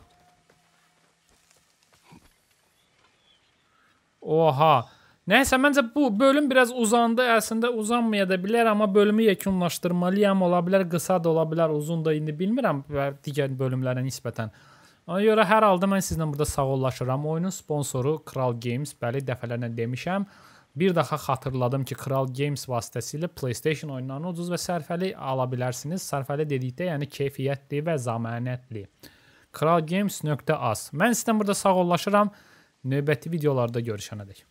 Oha. Nəysə məncə bu bölüm biraz uzandı. Əslində uzanmaya da bilər, amma bölümü yekunlaşdırmalıyam. Ola bilər, qısa da ola bilər, uzun da indi bilmirəm digər bölümlərə nisbətən. Ona görə hər halda mən sizlə burada sağollaşıram. Oyunun sponsoru Kral Games. Bəli, dəfələrlə demişəm. Bir daha xatırladım ki, Kral Games vasitəsilə PlayStation oyunlarını ucuz və sərfəli ala bilərsiniz. Sərfəli dedikdə, yəni keyfiyyətli və zəmanətli. kralgames nöqtə az. Mən sizlə burada sağollaşıram. Növbəti videolarda görüşənədək.